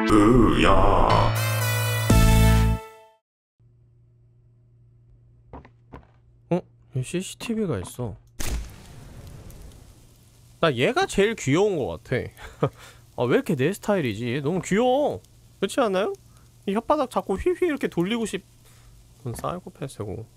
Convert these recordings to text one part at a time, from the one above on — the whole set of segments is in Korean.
으야. 여기 CCTV가 있어. 나 얘가 제일 귀여운 것 같아. 아, 왜 이렇게 내 스타일이지? 얘 너무 귀여워. 그렇지 않아요? 이 혓바닥 자꾸 휘휘 이렇게 돌리고 싶... 그건 사이코패스고.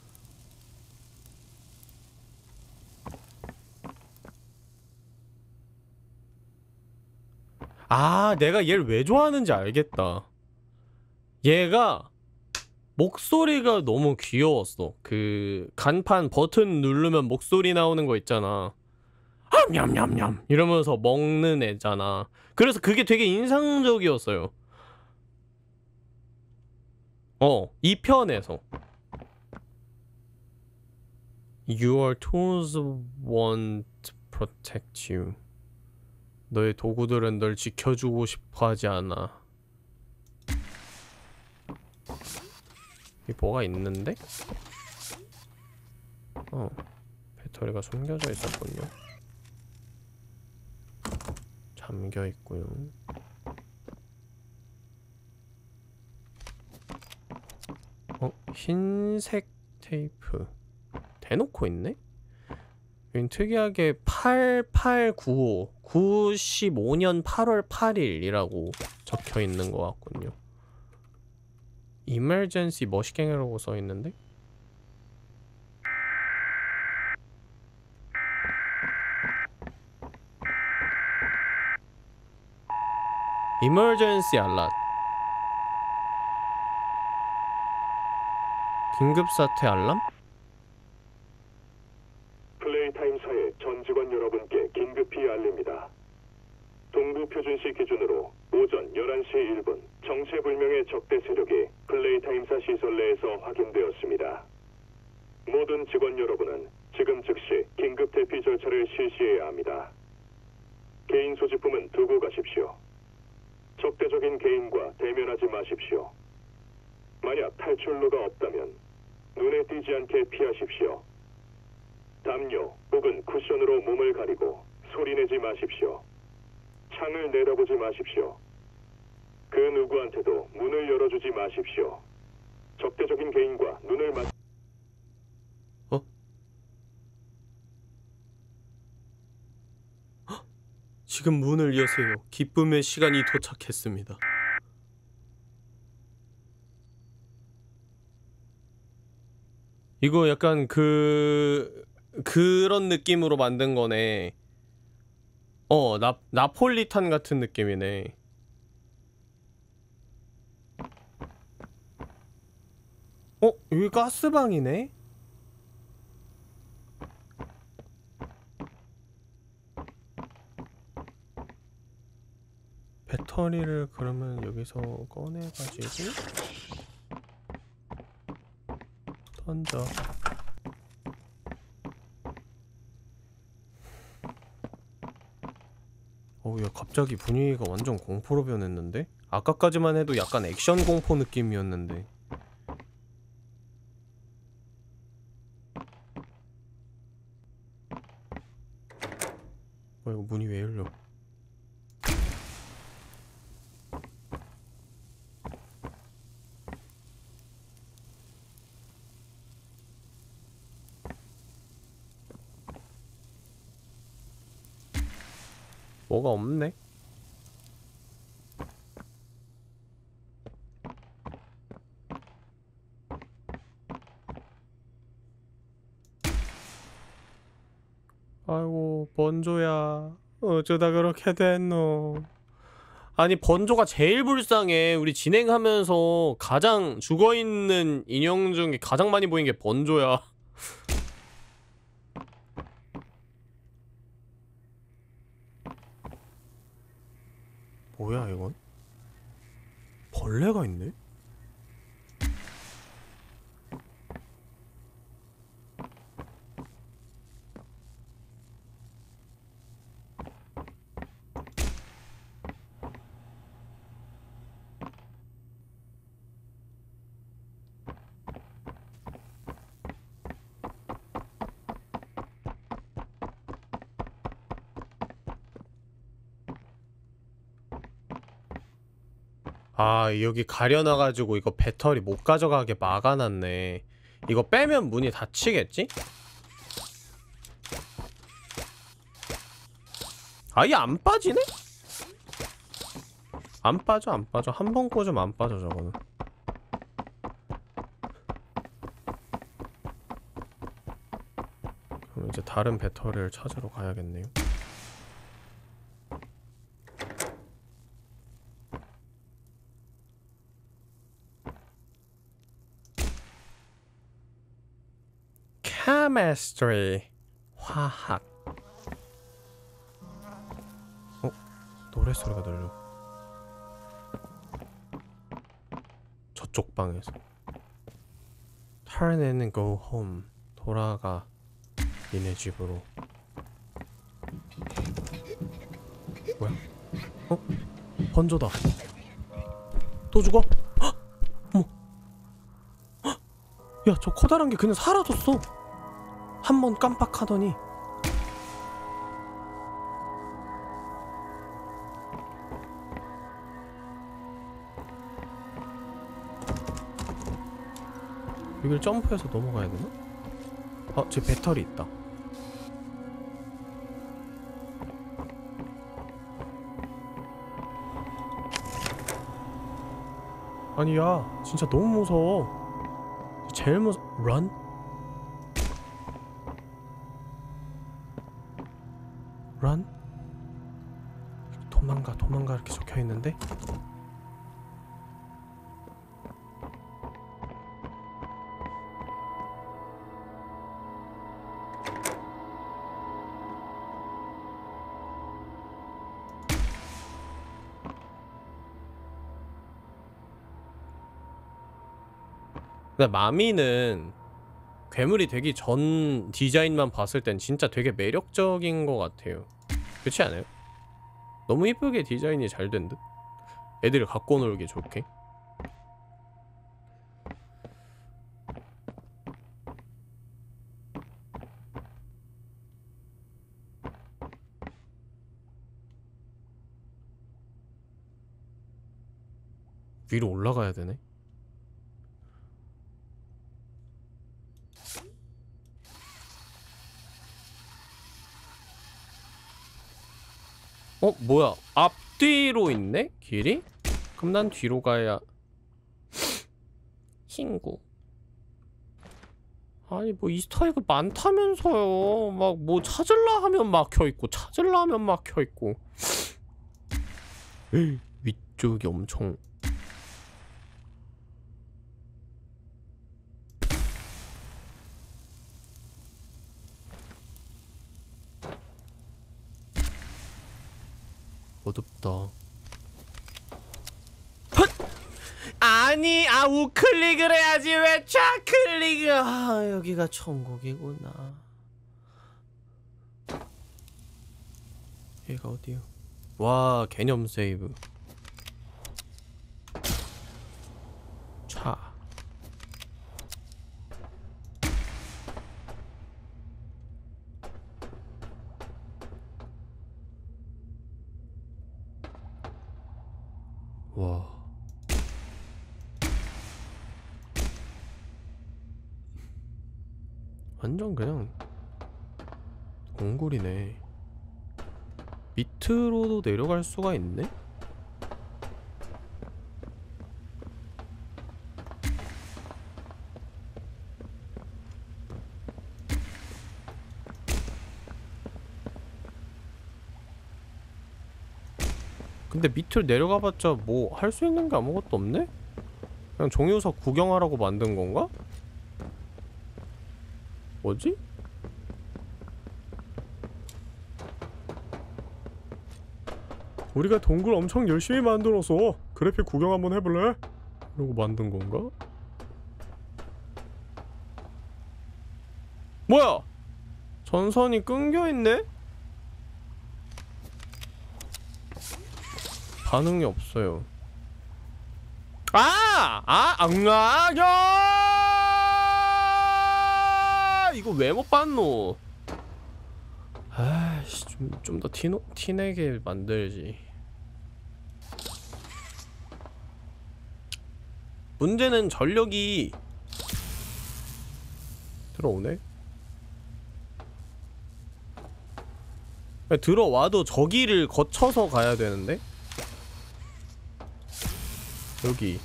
아, 내가 얘를 왜 좋아하는지 알겠다. 얘가 목소리가 너무 귀여웠어. 그 간판 버튼 누르면 목소리 나오는 거 있잖아. 냠냠냠 이러면서 먹는 애잖아. 그래서 그게 되게 인상적이었어요. 이 편에서 Your tools want to protect you. 너의 도구들은 널 지켜주고 싶어 하지 않아. 여기 뭐가 있는데? 배터리가 숨겨져 있었군요. 잠겨 있고요. 흰색 테이프 대놓고 있네? 여긴 특이하게 8895 95년 8월 8일이라고 적혀 있는 것 같군요. Emergency 머시갱이라고 써 있는데? Emergency alert. 긴급사태 알람? 플레이타임사의 전 직원 여러분께 긴급히 알립니다. 동부 표준시 기준으로 오전 11시 1분 정체불명의 적대 세력이 플레이타임사 시설 내에서 확인되었습니다. 모든 직원 여러분은 지금 즉시 긴급 대피 절차를 실시해야 합니다. 개인 소지품은 두고 가십시오. 적대적인 개인과 대면하지 마십시오. 만약 탈출로가 없다면 눈에 띄지 않게 피하십시오. 담요 혹은 쿠션으로 몸을 가리고 소리내지 마십시오. 창을 내다보지 마십시오. 그 누구한테도 문을 열어주지 마십시오. 적대적인 개인과 눈을 지금 문을 여세요. 기쁨의 시간이 도착했습니다. 이거 약간 그런 느낌으로 만든 거네. 나폴리탄 같은 느낌이네. 여기 가스방이네? 배터리를 그러면 여기서 꺼내가지고 던져. 야, 갑자기 분위기가 완전 공포로 변했는데? 아까까지만 해도 약간 액션 공포 느낌이었는데. 이거 문이 왜 열려? 뭐가 없네? 아이고, 번조야. 어쩌다 그렇게 됐노? 아니, 번조가 제일 불쌍해. 우리 진행하면서 가장 죽어있는 인형 중에 가장 많이 보인 게 번조야. 뭐야, 이건? 벌레가 있네? 아, 여기 가려놔가지고 이거 배터리 못 가져가게 막아놨네. 이거 빼면 문이 닫히겠지? 아예 안 빠지네? 안 빠져, 안 빠져. 한 번 꽂으면 안 빠져, 저거는. 그럼 이제 다른 배터리를 찾으러 가야겠네요. Chemistry. 화학. 노래소리가 들려. 저쪽 방에서. Turn in and go home. 돌아가. 니네 집으로. 뭐야? 번조다. 또 죽어? 헉! 어머. 헉! 야, 저 커다란 게 그냥 사라졌어. 한 번 깜빡하더니. 여기를 점프해서 넘어가야 되나? 아, 제 배터리 있다. 아니, 야, 진짜 너무 무서워. 제일 run? run? 도망가, 도망가 이렇게 적혀있는데? 근데 마미는 괴물이 되기 전 디자인만 봤을 땐 진짜 되게 매력적인 것 같아요. 그렇지 않아요? 너무 이쁘게 디자인이 잘 된 듯? 애들이 갖고 놀기 좋게. 위로 올라가야 되네. 뭐야? 앞뒤로 있네? 길이? 그럼 난 뒤로 가야. 친구. 아니, 뭐 이스터에그 많다면서요. 막 뭐 찾을라 하면 막혀있고 찾을라 하면 막혀있고. 위쪽이 엄청. 어둡다. 헛! 아니, 우클릭을 해야지 왜 좌클릭을. 아, 여기가 천국이구나. 얘가 어디요? 와, 개념 세이브. 차. 와. 완전 그냥 동굴이네. 밑으로도 내려갈 수가 있네? 근데 밑을 내려가봤자 뭐 할 수 있는 게 아무것도 없네? 그냥 종이우석 구경하라고 만든 건가? 뭐지? 우리가 동굴 엄청 열심히 만들어서 그래픽 구경 한번 해볼래? 이러고 만든 건가? 뭐야! 전선이 끊겨있네? 반응이 없어요. 이거 왜 못 봤노? 아이씨, 좀 더 티내게 만들지. 문제는 전력이 들어오네? 들어와도 저기를 거쳐서 가야 되는데? 여기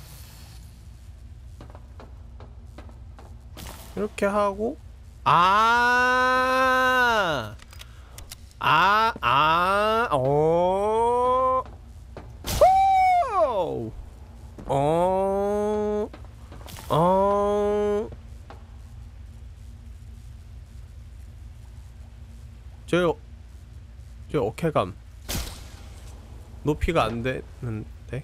이렇게 하고 저 어깨감 높이가 안 되는데?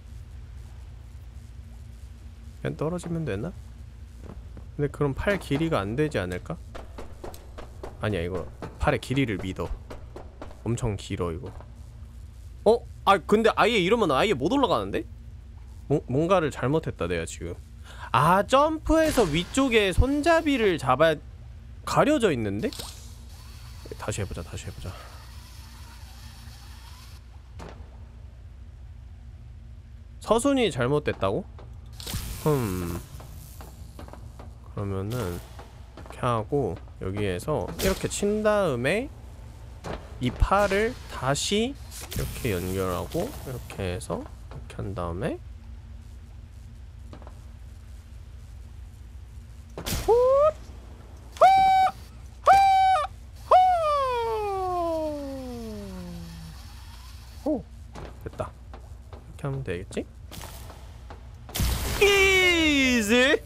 그냥 떨어지면 되나? 근데 그럼 팔 길이가 안 되지 않을까? 아니야, 이거 팔의 길이를 믿어. 엄청 길어 이거. 근데 아예 이러면 아예 못 올라가는데? 뭔가를 잘못했다 내가 지금. 점프해서 위쪽에 손잡이를 잡아야 가려져 있는데? 다시 해보자. 서순이 잘못됐다고? 그러면은 이렇게 하고 여기에서 이렇게 친 다음에 이 팔을 다시 이렇게 연결하고 이렇게 해서 이렇게 한 다음에 됐다. 이렇게 하면 되겠지? 이지!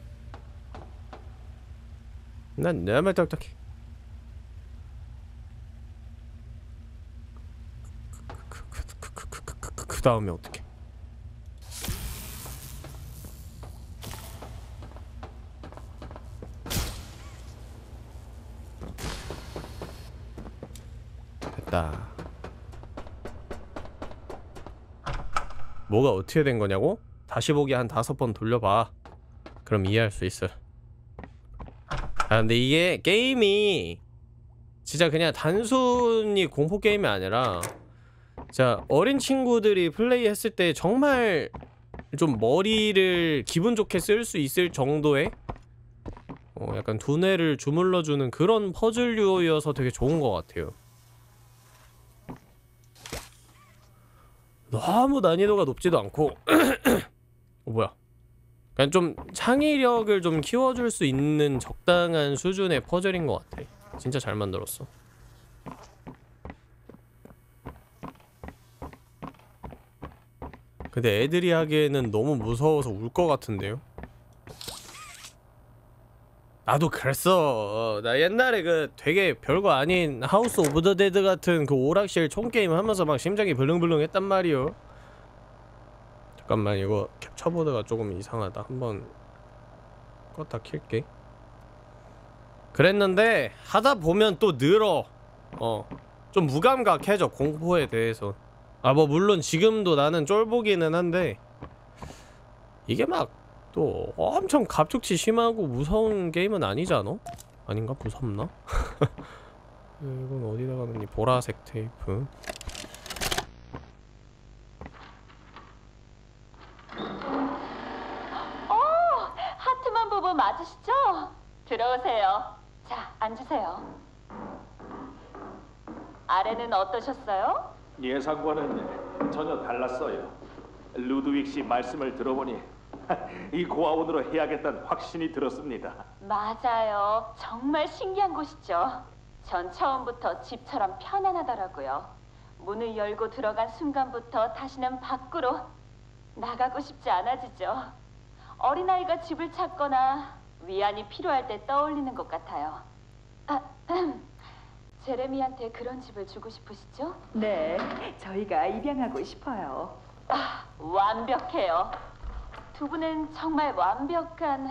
난 너무 똑똑해. 그 다음에 어떻게? 됐다. 뭐가 어떻게 된 거냐고? 다시 보기 한 5번 돌려봐. 그럼 이해할 수 있어. 근데 이게 게임이 진짜 그냥 단순히 공포 게임이 아니라 자, 어린 친구들이 플레이했을 때 정말 좀 머리를 기분 좋게 쓸 수 있을 정도의 약간 두뇌를 주물러주는 그런 퍼즐류여서 되게 좋은 것 같아요. 너무 난이도가 높지도 않고 뭐야, 그냥 좀 창의력을 좀 키워줄 수 있는 적당한 수준의 퍼즐인 것 같아. 진짜 잘 만들었어. 근데 애들이 하기에는 너무 무서워서 울 것 같은데요? 나도 그랬어. 나 옛날에 그 되게 별거 아닌 하우스 오브 더 데드 같은 그 오락실 총게임 하면서 막 심장이 블릉블릉 했단 말이요. 잠깐만, 이거 캡처보드가 조금 이상하다. 한번 껐다 킬게. 그랬는데 하다 보면 또 늘어. 좀 무감각해져, 공포에 대해서. 뭐 물론 지금도 나는 쫄보기는 한데 이게 막 또 엄청 갑툭튀 심하고 무서운 게임은 아니잖아? 아닌가? 무섭나? 이건 어디다가 넣니? 보라색 테이프. 하트만 부부 맞으시죠? 들어오세요. 자, 앉으세요. 아래는 어떠셨어요? 예상과는 전혀 달랐어요. 루드윅 씨 말씀을 들어보니 이 고아원으로 해야겠다는 확신이 들었습니다. 맞아요. 정말 신기한 곳이죠. 전 처음부터 집처럼 편안하더라고요. 문을 열고 들어간 순간부터 다시는 밖으로 나가고 싶지 않아지죠. 어린아이가 집을 찾거나 위안이 필요할 때 떠올리는 것 같아요. 제레미한테 그런 집을 주고 싶으시죠? 네, 저희가 입양하고 싶어요. 완벽해요. 두 분은 정말 완벽한...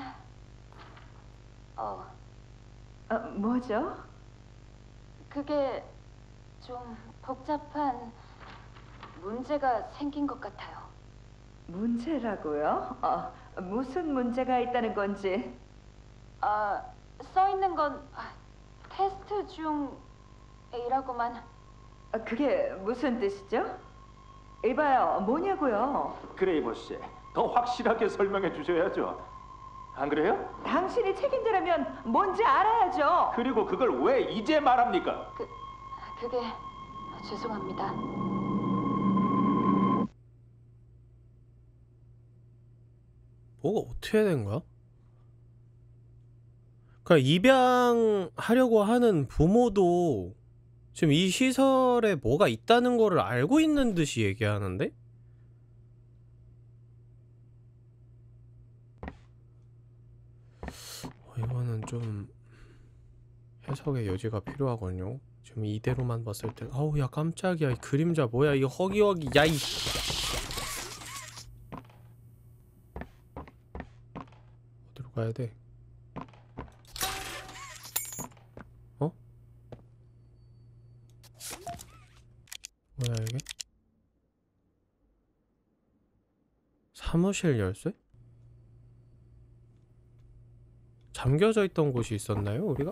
뭐죠? 그게 좀 복잡한 문제가 생긴 것 같아요. 문제라고요? 무슨 문제가 있다는 건지. 써 있는 건 테스트 중이라고만. 그게 무슨 뜻이죠? 이봐요, 뭐냐고요? 그레이버 씨, 더 확실하게 설명해 주셔야죠. 안 그래요? 당신이 책임자라면 뭔지 알아야죠. 그리고 그걸 왜 이제 말합니까? 그게 죄송합니다. 뭐가 어떻게 된 거야? 그러니까 입양하려고 하는 부모도 지금 이 시설에 뭐가 있다는 거를 알고 있는 듯이 얘기하는데? 이거는 좀 해석의 여지가 필요하거든요. 지금 이대로만 봤을 때 아우 야 깜짝이야 이 그림자 뭐야 이 허기허기 야이 어디로 가야 돼? 어? 뭐야 이게? 사무실 열쇠? 잠겨져 있던 곳이 있었나요, 우리가?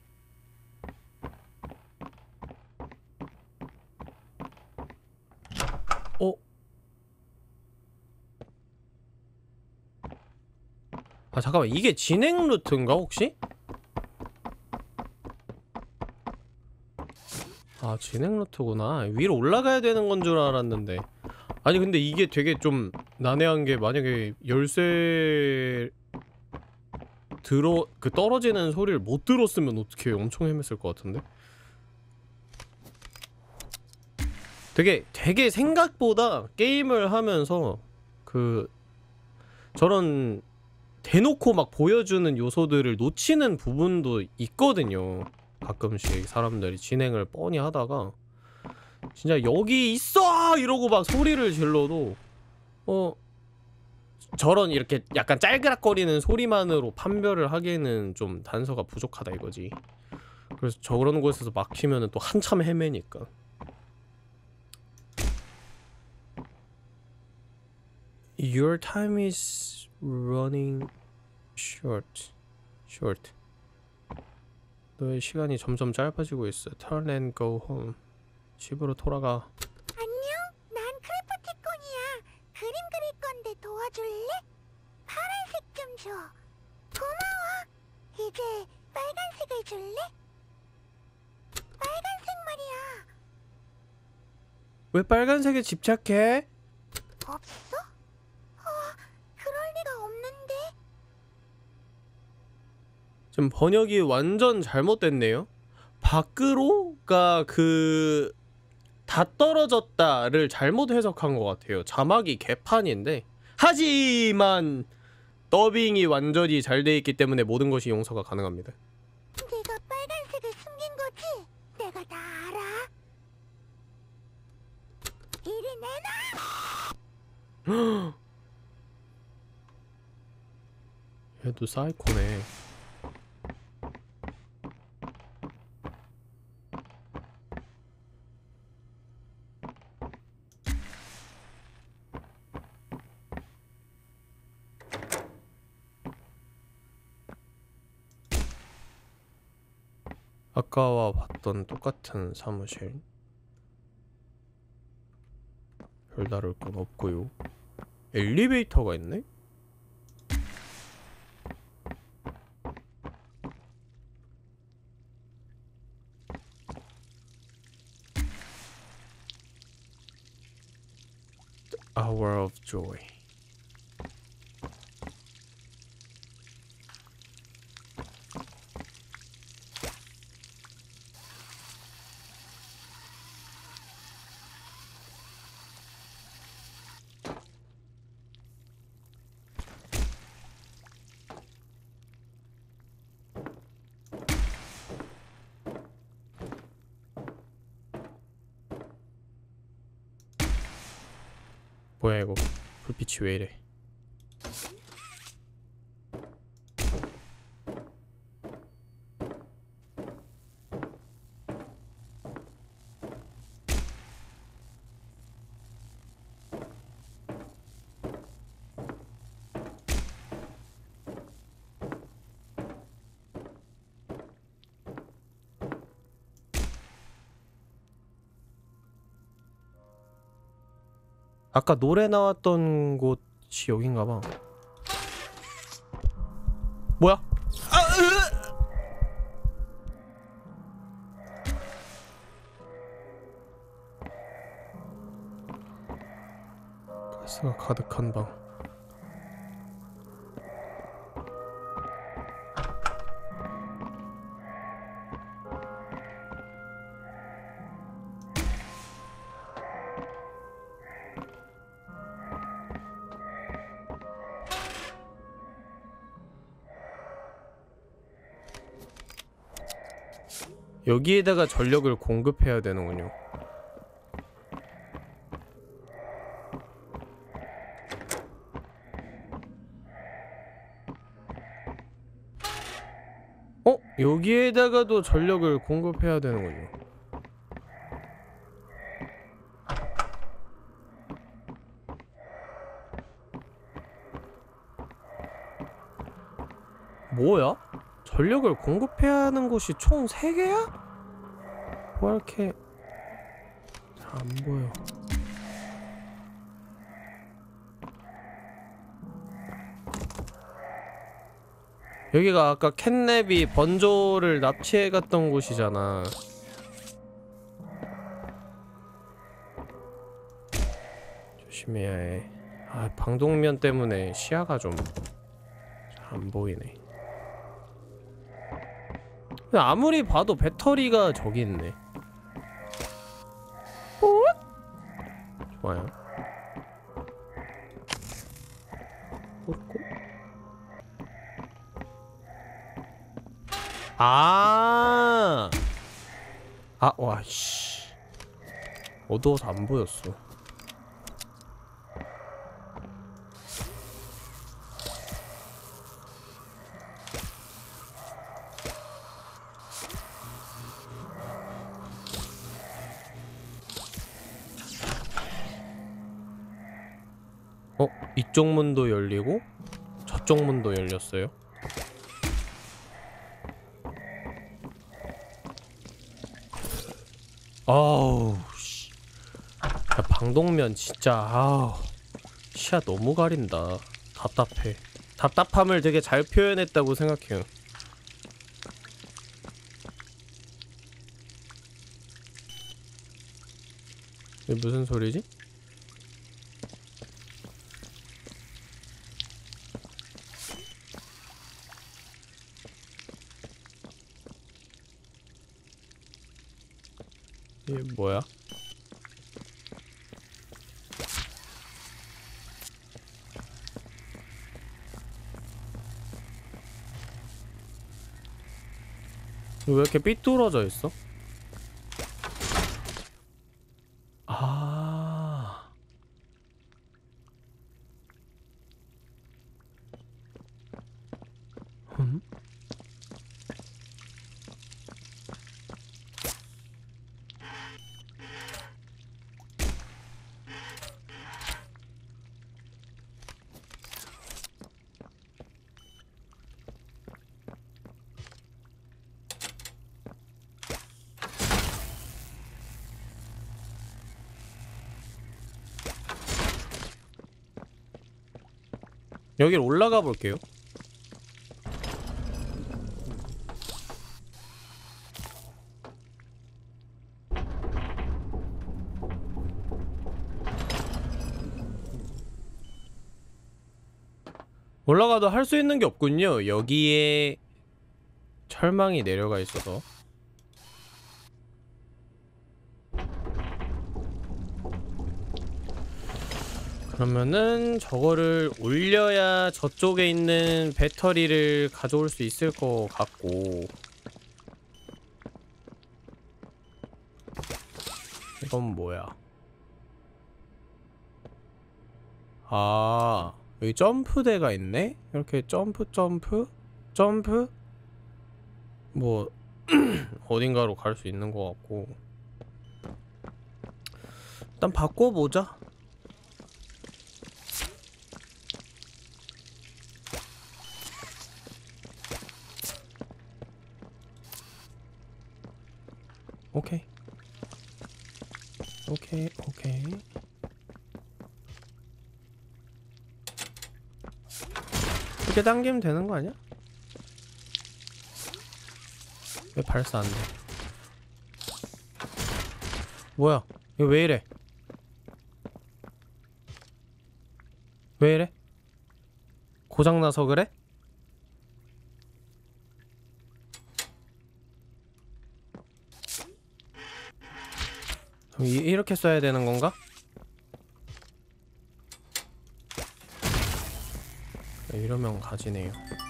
어? 아, 잠깐만. 이게 진행 루트인가, 혹시? 아, 진행 루트구나. 위로 올라가야 되는 건 줄 알았는데. 아니, 근데 이게 되게 좀 난해한 게 만약에 열쇠 떨어지는 소리를 못 들었으면 어떻게 엄청 헤맸을 것 같은데? 되게 생각보다 게임을 하면서 저런 대놓고 막 보여주는 요소들을 놓치는 부분도 있거든요. 가끔씩 사람들이 진행을 뻔히 하다가 진짜 여기 있어! 이러고 막 소리를 질러도 저런 이렇게 약간 짤그락거리는 소리만으로 판별을 하기에는 좀 단서가 부족하다 이거지. 그래서 저런 곳에서 막히면은 또 한참 헤매니까. Your time is running short. 너의 시간이 점점 짧아지고 있어. Turn and go home. 집으로 돌아가. 안녕, 난 크래프티콘이야. 그림 그릴 건데 도와줄래? 파란색 좀 줘. 고마워. 이제 빨간색을 줄래? 빨간색 말이야. 왜 빨간색에 집착해? 없어? 그럴 리가 없는데. 지금 번역이 완전 잘못됐네요. 밖으로가 다 떨어졌다를 잘못 해석한 것 같아요. 자막이 개판인데 하지만 더빙이 완전히 잘 돼 있기 때문에 모든 것이 용서가 가능합니다. 내가 빨간색을 숨긴 거지? 내가 다 알아. 이리 내놔. 얘도 사이코네. 아까와 봤던 똑같은 사무실. 별다를 건 없고요. 엘리베이터가 있네? Hour of Joy. 뭐야 이거 불빛이 왜 이래. 아까 노래 나왔던 곳이 씨 여긴가봐. 뭐야? 가스가 가득한 방. 여기에다가 전력을 공급해야 되는군요. 여기에다가도 전력을 공급해야 되는군요. 뭐야? 전력을 공급해야 하는 곳이 총 3개야? 뭐 이렇게 잘 안 보여. 여기가 아까 캣냅이 번조를 납치해갔던 곳이잖아. 조심해야 해. 아, 방독면 때문에 시야가 좀 잘 안 보이네. 근데 아무리 봐도 배터리가 저기 있네. 좋아요. 와씨. 어두워서 안 보였어. 이쪽 문도 열리고 저쪽 문도 열렸어요. 아우 씨. 야, 방독면 진짜 시야 너무 가린다. 답답해. 답답함을 되게 잘 표현했다고 생각해요. 이게 무슨 소리지? 이게 뭐야? 왜 이렇게 삐뚤어져 있어? 여길 올라가 볼게요. 올라가도 할 수 있는 게 없군요. 여기에 철망이 내려가 있어서. 그러면은 저거를 올려야 저쪽에 있는 배터리를 가져올 수 있을 것 같고. 이건 뭐야? 여기 점프대가 있네? 이렇게 점프 뭐 어딘가로 갈 수 있는 것 같고. 일단 바꿔보자. 오케이. 크게 당기면 되는 거 아니야? 왜 발사 안 돼? 뭐야? 이거 왜 이래? 왜 이래? 고장나서 그래? 이렇게 써야 되는 건가? 이러면 가지네요.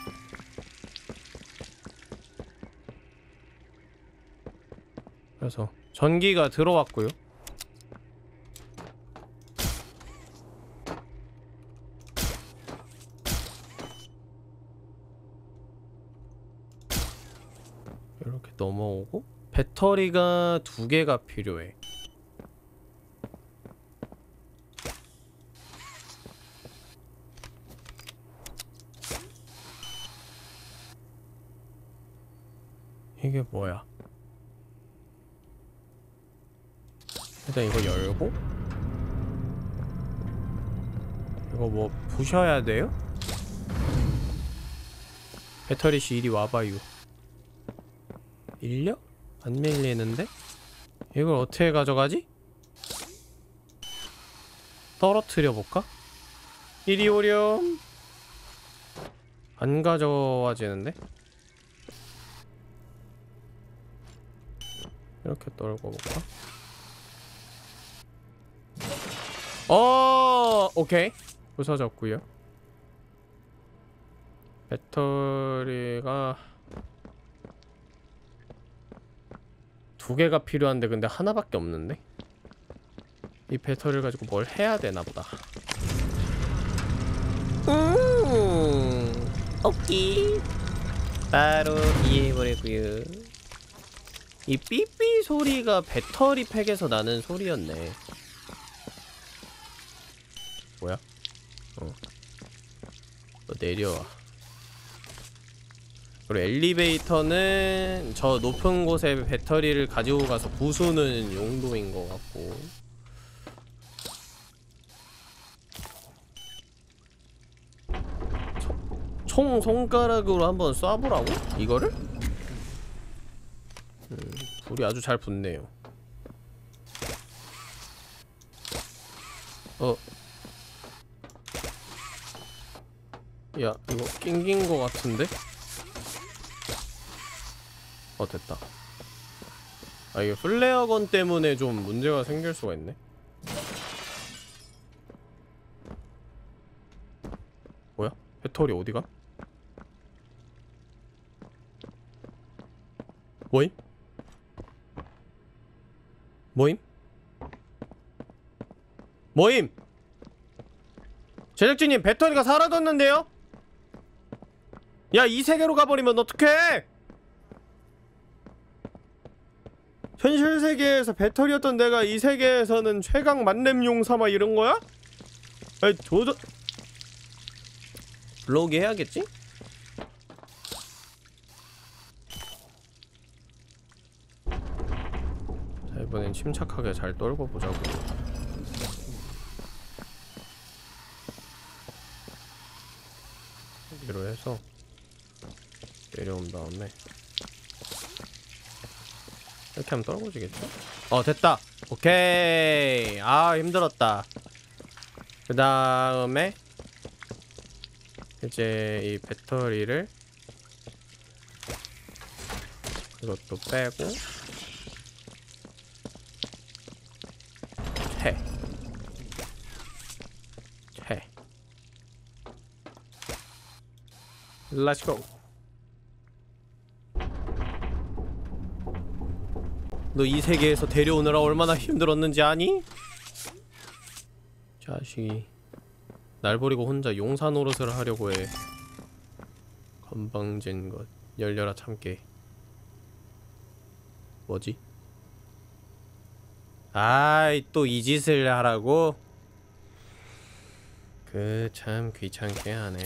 그래서 전기가 들어왔고요. 이렇게 넘어오고 배터리가 2개가 필요해. 이게 뭐야? 일단 이거 열고 이거 뭐 부셔야 돼요? 배터리씨 이리 와봐요. 밀려? 안 밀리는데? 이걸 어떻게 가져가지? 떨어뜨려 볼까? 이리 오렴. 안 가져와지는데? 이렇게 떨고 볼까? 오케이. 부서졌고요. 배터리가 2개가 필요한데 근데 하나밖에 없는데? 이 배터리를 가지고 뭘 해야 되나 보다. 오케이. 바로 이해해버렸고요. 이 삐삐 소리가 배터리 팩에서 나는 소리였네. 뭐야? 너 내려와. 그리고 엘리베이터는 저 높은 곳에 배터리를 가지고 가서 부수는 용도인 것 같고. 총 손가락으로 한번 쏴보라고? 이거를? 불이 아주 잘 붙네요. 야, 이거 낑긴 거 같은데? 됐다. 아, 이게 플레어건 때문에 좀 문제가 생길 수가 있네. 뭐야? 배터리 어디가? 뭐임? 뭐임? 뭐임? 제작진님, 배터리가 사라졌는데요? 야, 이 세계로 가버리면 어떡해! 현실 세계에서 배터리였던 내가 이 세계에서는 최강 만렙 용사마 이런 거야? 아이, 도저... 블로그 해야겠지? 자, 이번엔 침착하게 잘 떨고 보자고. 여기로 해서 내려온 다음에 이렇게 하면 떨궈지겠죠? 됐다! 오케이! 아, 힘들었다. 그 다음에 이제 이 배터리를 이것도 빼고 렛츠고. 너 이 세계에서 데려오느라 얼마나 힘들었는지 아니? 자식이 날 버리고 혼자 용사 노릇을 하려고 해. 건방진 것. 열려라 참깨. 뭐지? 아이, 또 이 짓을 하라고? 그 참 귀찮게 하네.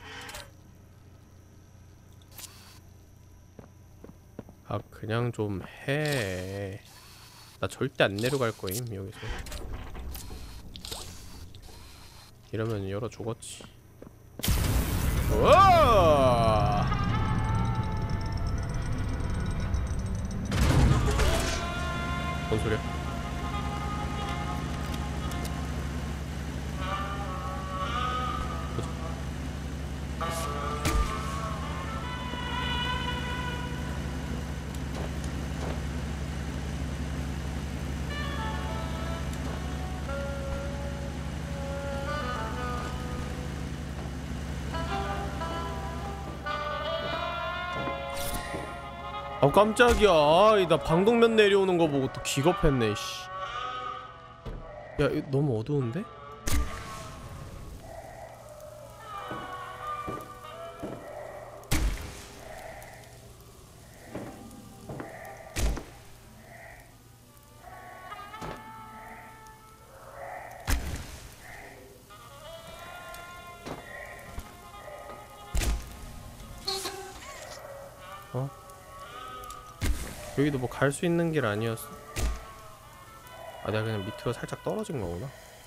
아, 그냥 좀 해. 나 절대 안 내려갈 거임, 여기서. 이러면 열어 죽었지. 우와! 뭔 소리야? 아 깜짝이야. 아이, 나 방독면 내려오는 거 보고 또 기겁했네. 씨. 야 이거 너무 어두운데? 어? 여기도 뭐 갈 수 있는 길 아니었어? 아 내가 그냥 밑으로 살짝 떨어진 거구나.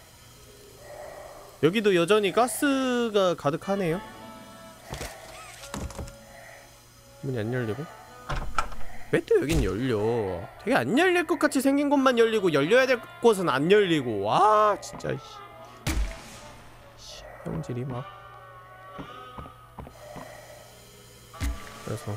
여기도 여전히 가스가 가득하네요. 문이 안 열리고? 왜 또 여긴 열려? 되게 안 열릴 것 같이 생긴 곳만 열리고 열려야 될 곳은 안 열리고. 와 진짜 형질이 막. 그래서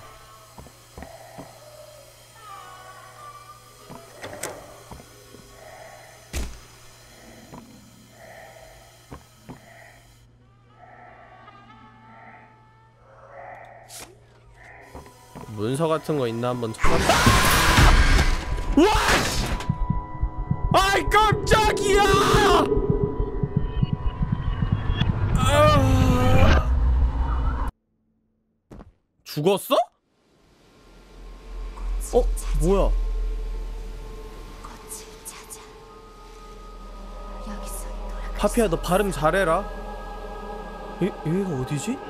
문서 같은 거 있나 한번 찾아봐. 와! 아이 깜짝이야! 죽었어? 뭐야? 파피야 너 발음 잘해라. 여기가 어디지?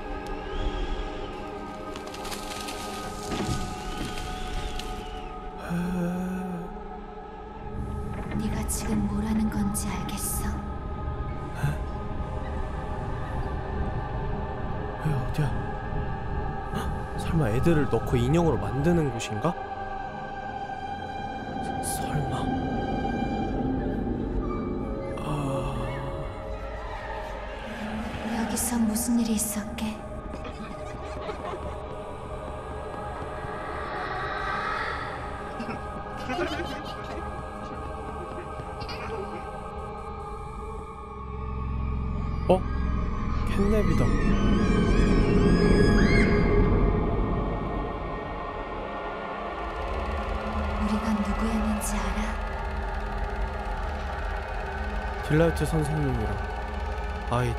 네가 지금 뭐라는 건지 알겠어? 여기 어디야? 헉, 설마 애들을 넣고 인형으로 만드는 곳인가? 설마. 여기서 무슨 일이 있었게? 어? 캣냅이다. 우리가 누구였는지 알아? 딜라이트 선생님이랑 아이들.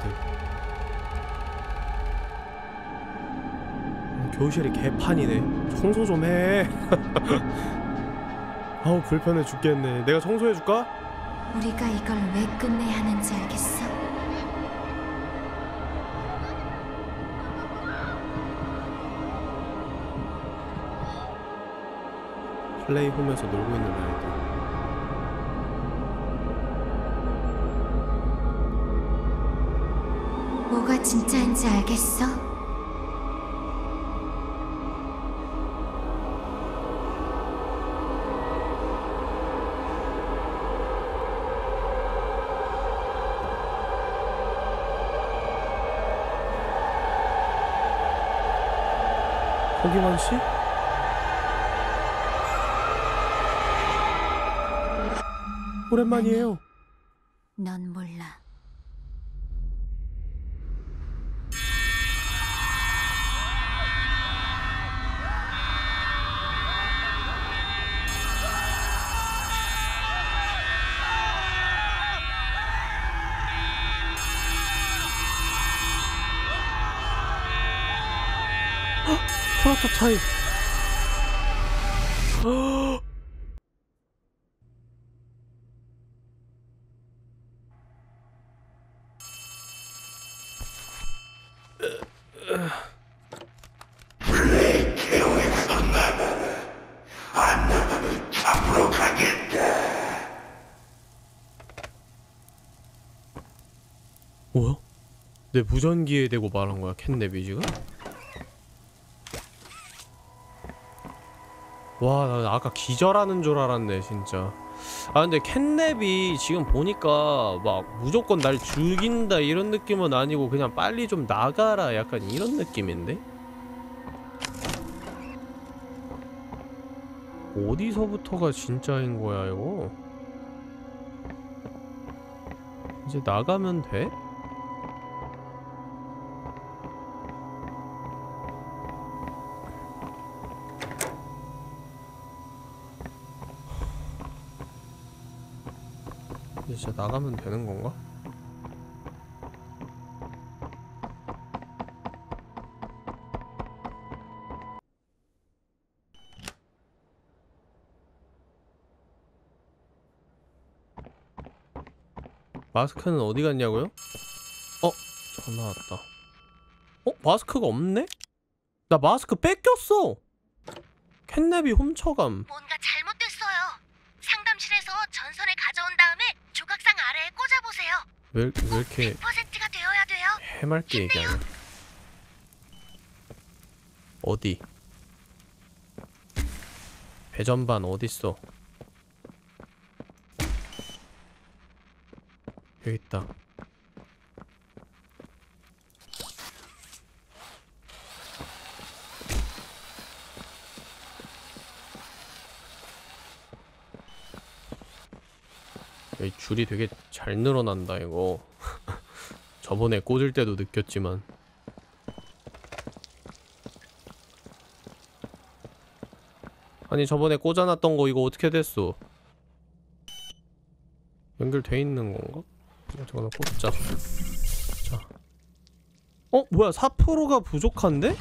교실이 개판이네. 청소 좀 해. 아우 불편해 죽겠네. 내가 청소해줄까? 우리가 이걸 왜 끝내야 하는지 알겠어? 플레이홈에서 놀고 있는 아이들. 뭐가 진짜인지 알겠어? 허기만 씨? 오랜만이에요. 넌 몰라. 프로토타입. 뭐야? 내 무전기에 대고 말한 거야, 캣냅이 지금? 와, 나 아까 기절하는 줄 알았네, 진짜. 아, 근데 캣냅이 지금 보니까 막 무조건 날 죽인다 이런 느낌은 아니고 그냥 빨리 좀 나가라 약간 이런 느낌인데? 어디서부터가 진짜인 거야, 이거? 이제 나가면 돼? 이제 진짜 나가면 되는 건가? 마스크는 어디 갔냐고요? 전화 왔다. 마스크가 없네? 나 마스크 뺏겼어! 캣냅이 훔쳐감. 뭔가 잘못됐어요. 상담실에서 전선을 가져온 다음에 조각상 아래에 꽂아보세요. 왜 이렇게 100%가 되어야 돼요. 해맑게 얘기하냐? 어디? 배전반 어딨어? 여기 있다. 이 줄이 되게 잘 늘어난다 이거. 저번에 꽂을 때도 느꼈지만. 아니 저번에 꽂아놨던 거 이거 어떻게 됐어? 연결돼 있는 건가? 저거는 꽂자. 자. 뭐야 4%가 부족한데?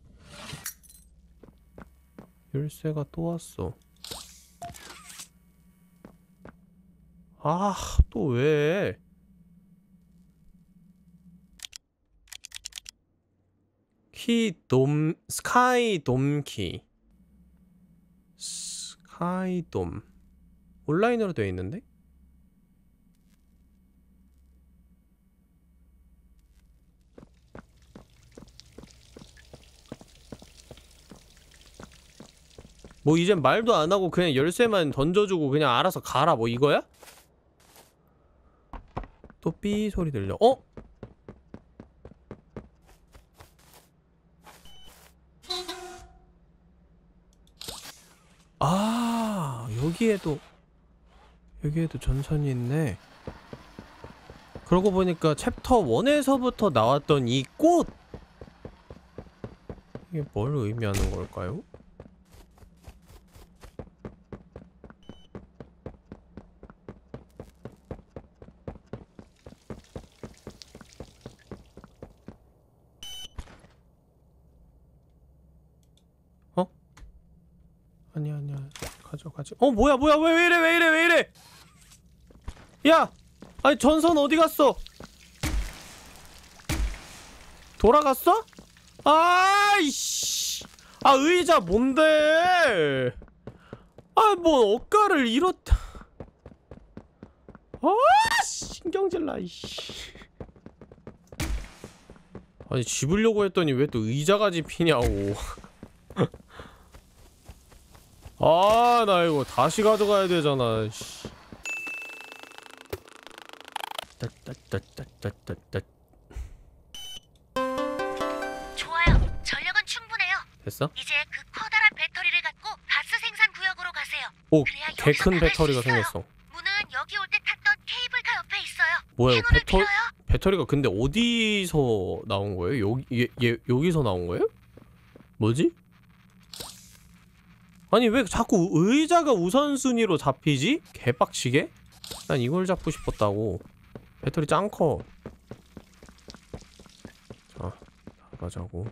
열쇠가 또 왔어. 아, 또 왜? 스카이 돔키. 스카이 돔. 온라인으로 되어 있는데? 뭐 이젠 말도 안 하고 그냥 열쇠만 던져주고 그냥 알아서 가라 뭐 이거야? 또 삐 소리 들려. 아, 여기에도 전선이 있네. 그러고 보니까 챕터 1에서부터 나왔던 이 꽃! 이게 뭘 의미하는 걸까요? 아니야 가져가지. 뭐야 왜 이래 야! 아니 전선 어디 갔어? 돌아갔어? 아이씨. 의자 뭔데? 뭐 억가를 이렇다. 신경질나 이씨. 아니 집으려고 했더니 왜 또 의자가 집히냐고. 나 이거 다시 가져가야 되잖아. 씨. 좋아요. 전력은 충분해요. 됐어? 이제 그 커다란 배터리를 갖고 가스 생산 구역으로 가세요. 오, 그래야 개 여기서 큰 나갈 배터리가 수 있어요. 생겼어. 문은 여기 올 때 탔던 케이블카 옆에 있어요. 뭐야, 행운을 빌어요. 배터리가 근데 어디서 나온 거예요? 여기서 나온 거예요? 뭐지? 아니 왜 자꾸 의자가 우선순위로 잡히지? 개빡치게? 난 이걸 잡고 싶었다고. 배터리 짱 커. 자, 나가자고.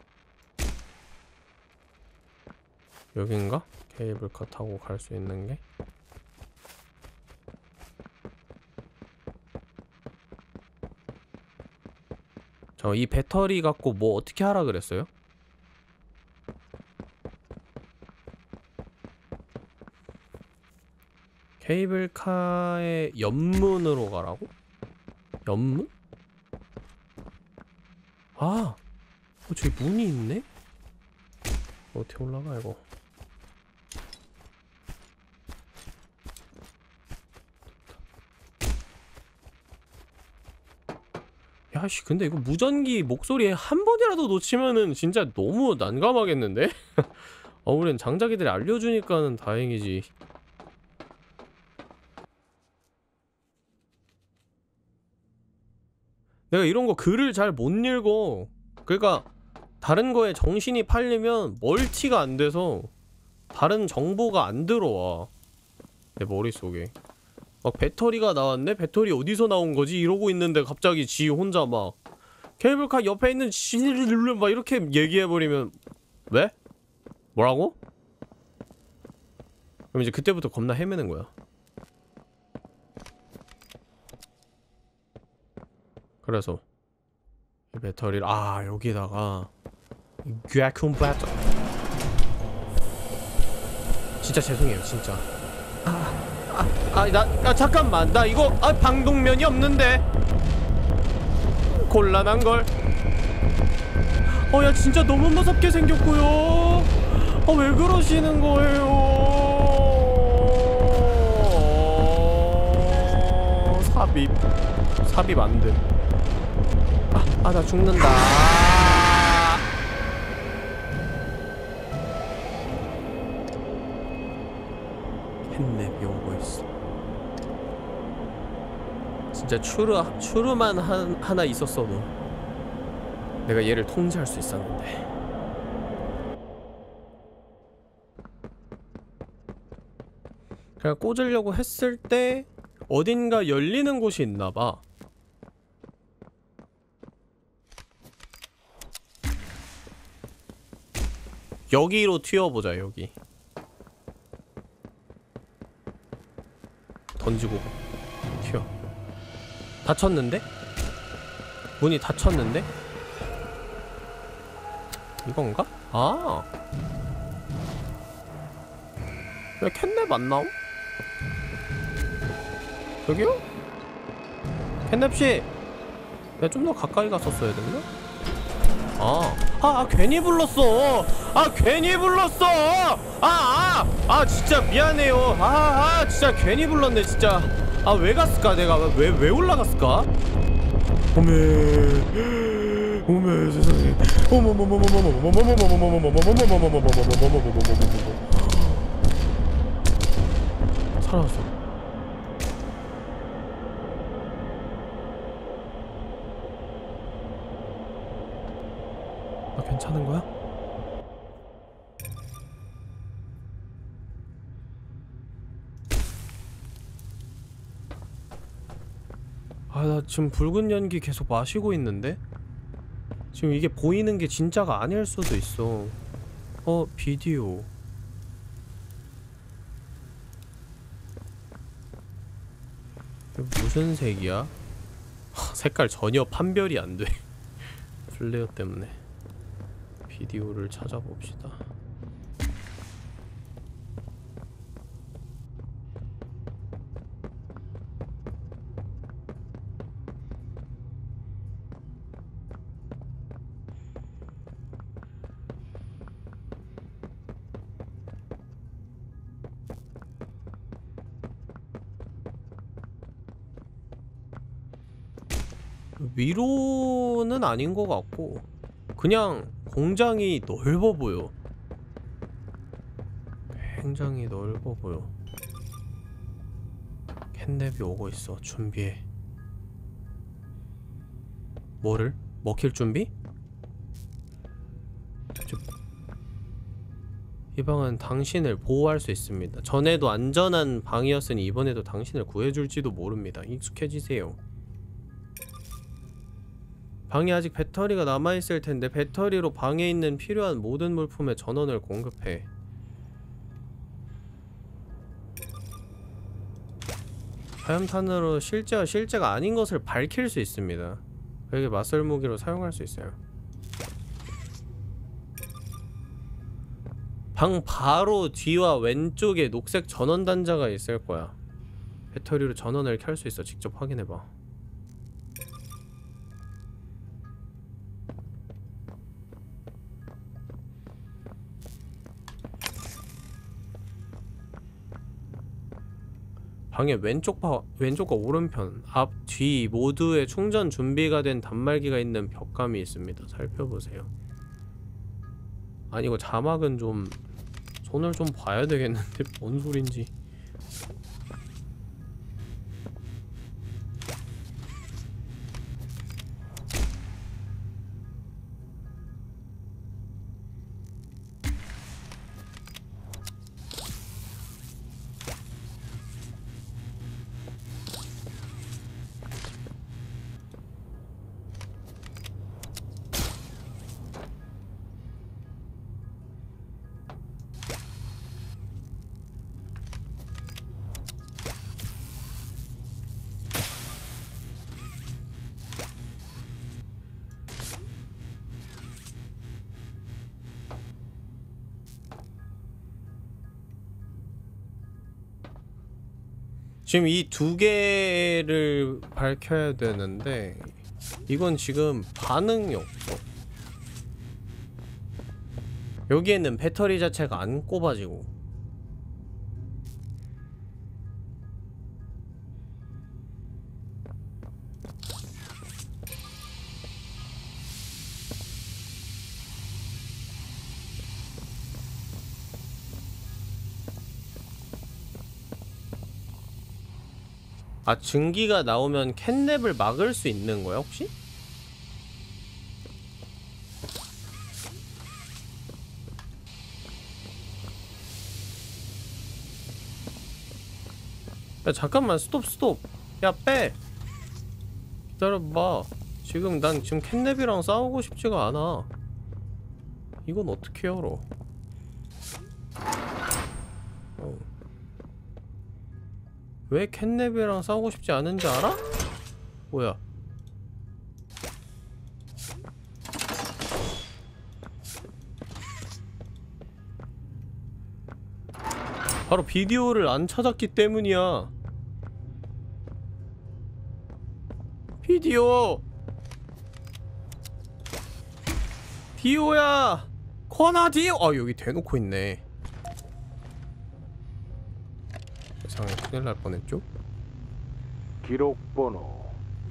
여긴가? 케이블카 타고 갈 수 있는 게? 이 배터리 갖고 뭐 어떻게 하라 그랬어요? 케이블카의 옆문으로 가라고? 옆문? 아, 저기 문이 있네? 어떻게 올라가 이거? 야씨, 근데 이거 무전기 목소리에 한 번이라도 놓치면은 진짜 너무 난감하겠는데? 우린 장자기들이 알려주니까는 다행이지. 내가 이런 거 글을 잘 못 읽어. 그러니까 다른 거에 정신이 팔리면 멀티가 안 돼서 다른 정보가 안 들어와 내 머릿속에. 막 배터리가 나왔네? 배터리 어디서 나온 거지? 이러고 있는데 갑자기 지 혼자 막 케이블카 옆에 있는 지를 막 이렇게 얘기해버리면 왜? 뭐라고? 그럼 이제 그때부터 겁나 헤매는 거야. 그래서 이 배터리를 여기다가 궤쿰배터 진짜 죄송해요 진짜. 잠깐만 나 이거 방독면이 없는데 곤란한걸. 야 진짜 너무 무섭게 생겼고요. 왜 그러시는 거예요. 삽입 안돼. 나 죽는다. 캣냅이 오고 있어. 진짜 추르만 하나 있었어도 내가 얘를 통제할 수 있었는데. 그냥 꽂으려고 했을 때 어딘가 열리는 곳이 있나봐. 여기로 튀어보자. 여기 던지고 튀어. 닫혔는데? 문이 닫혔는데? 이건가? 왜 캣냅 안 나옴? 저기요? 캣냅씨! 내가 좀 더 가까이 갔었어야 됐나? 괜히 불렀어! 괜히 불렀어! 진짜 미안해요. 진짜 괜히 불렀네, 진짜. 왜 갔을까, 내가? 왜 올라갔을까? 어메, 세상에. 살아났어. 괜찮은 거야? 나 지금 붉은 연기 계속 마시고 있는데? 지금 이게 보이는 게 진짜가 아닐 수도 있어. 비디오. 이거 무슨 색이야? 색깔 전혀 판별이 안 돼. 플레어 때문에. 비디오를 찾아봅시다. 위로는 아닌 것 같고 그냥 공장이 넓어 보여. 굉장히 넓어 보여. 캣냅이 오고 있어. 준비해. 뭐를? 먹힐 준비? 이 방은 당신을 보호할 수 있습니다. 전에도 안전한 방이었으니 이번에도 당신을 구해줄지도 모릅니다. 익숙해지세요. 방에 아직 배터리가 남아있을 텐데 배터리로 방에 있는 필요한 모든 물품에 전원을 공급해. 화염탄으로 실제와 실제가 아닌 것을 밝힐 수 있습니다. 그에게 맞설 무기로 사용할 수 있어요. 방 바로 뒤와 왼쪽에 녹색 전원 단자가 있을 거야. 배터리로 전원을 켤 수 있어. 직접 확인해봐. 방의 왼쪽과 오른편, 앞, 뒤 모두에 충전 준비가 된 단말기가 있는 벽감이 있습니다. 살펴보세요. 아니 이거 자막은 좀 손을 좀 봐야 되겠는데 뭔 소린지. 지금 이 두 개를 밝혀야 되는데 이건 지금 반응이 없어. 여기에는 배터리 자체가 안 꼽아지고. 아, 증기가 나오면 캣냅을 막을 수 있는 거야, 혹시? 야, 잠깐만, 스톱. 야, 빼! 기다려봐. 난 지금 캣냅이랑 싸우고 싶지가 않아. 이건 어떻게 열어? 왜 캣냅이랑 싸우고 싶지 않은지 알아? 뭐야? 바로 비디오를 안 찾았기 때문이야. 비디오! 디오야! 코나 디오! 아, 여기 대놓고 있네. 세상에, 큰일 날 뻔했죠? 기록번호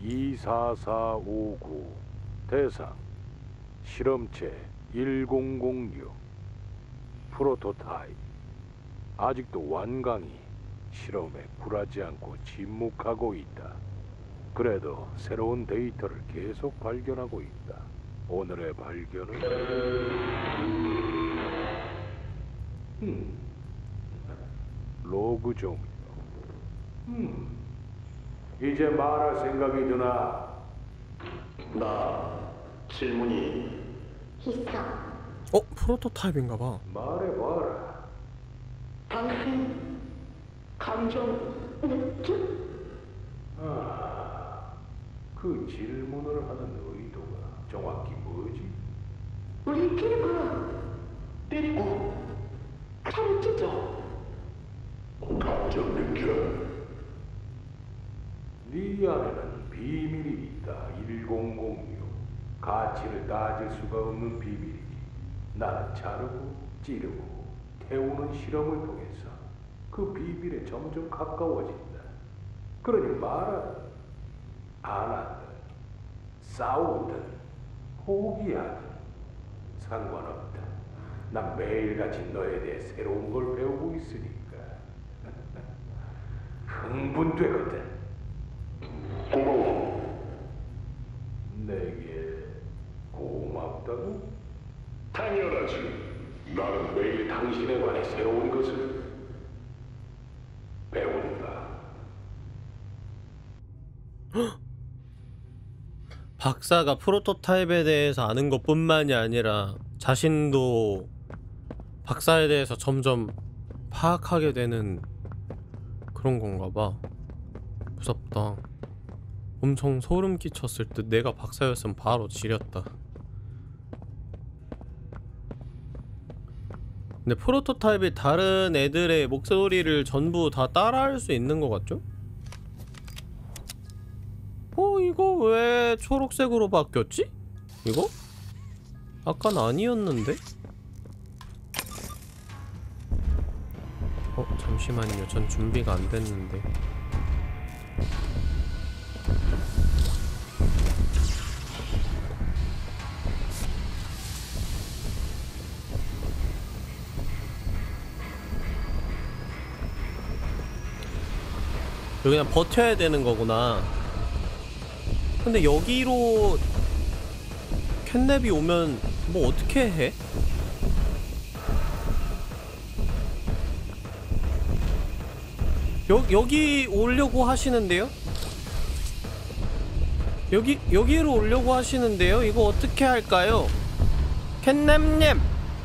24459 대상 실험체 1006 프로토타입. 아직도 완강히 실험에 굴하지 않고 침묵하고 있다. 그래도 새로운 데이터를 계속 발견하고 있다. 오늘의 발견은 로그 종료. 이제 말할 생각이 드나? 나 질문이 어? 프로토타입인가봐. 말해봐라. 당신 감정 그 질문을 하는 의도가 정확히 뭐지? 우리 길을 때리고 가르치죠. 감정 느껴. 네 안에는 비밀이 있다. 1006. 가치를 따질 수가 없는 비밀이지. 나는 자르고 찌르고 태우는 실험을 통해서 그 비밀에 점점 가까워진다. 그러니 말하든 안 하든 싸우든 포기하든 상관없다. 난 매일같이 너에 대해 새로운 걸 배우고 있으니까 흥분되거든. 고마워. 내게 고맙다고? 당연하지. 나는 매일 당신에 관해 새로운 것을 배운다. 박사가 프로토타입에 대해서 아는 것뿐만이 아니라 자신도 박사에 대해서 점점 파악하게 되는 그런 건가봐. 무섭다. 엄청 소름 끼쳤을 듯. 내가 박사였으면 바로 지렸다. 근데 프로토타입이 다른 애들의 목소리를 전부 다 따라할 수 있는 것 같죠? 이거 왜 초록색으로 바뀌었지? 이거? 아깐 아니었는데? 잠시만요. 전 준비가 안 됐는데. 그냥 버텨야 되는 거구나. 근데 여기로 캣냅이 오면 뭐 어떻게 해? 여기 오려고 하시는데요? 여기로 오려고 하시는데요? 이거 어떻게 할까요? 캣냅님!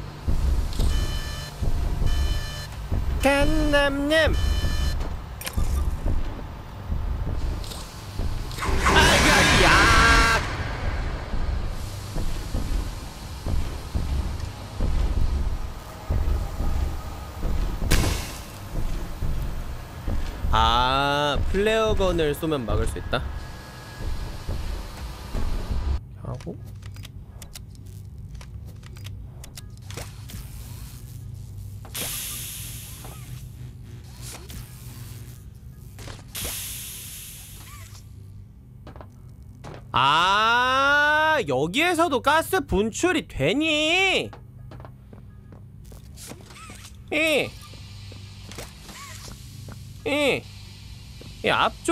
캣냅님! 아야야! 아, 플레어건을 쏘면 막을 수 있다? 하고 아, 여기에서도 가스 분출이 되니? 이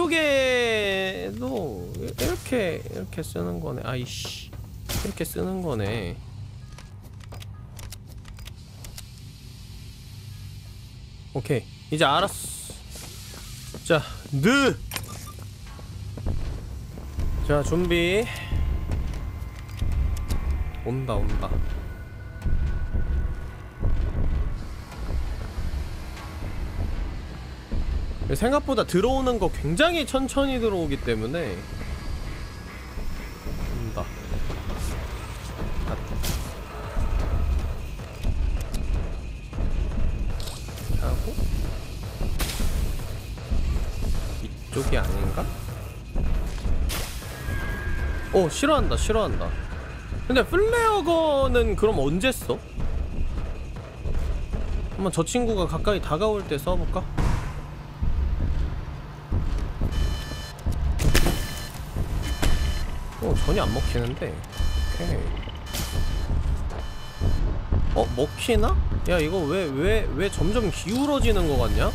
앞쪽에도 이렇게 쓰는 거네. 아이씨, 이렇게 쓰는 거네. 오케이, 이제 알았어. 자, 자, 준비. 온다. 생각보다 들어오는 거 굉장히 천천히 들어오기 때문에 온다. 하고 이쪽이 아닌가? 싫어한다. 근데 플레어건은 그럼 언제 써? 한번 저 친구가 가까이 다가올 때 써볼까? 전혀 안 먹히는데. 오케이. 먹히나? 야, 이거 왜 점점 기울어지는 거 같냐?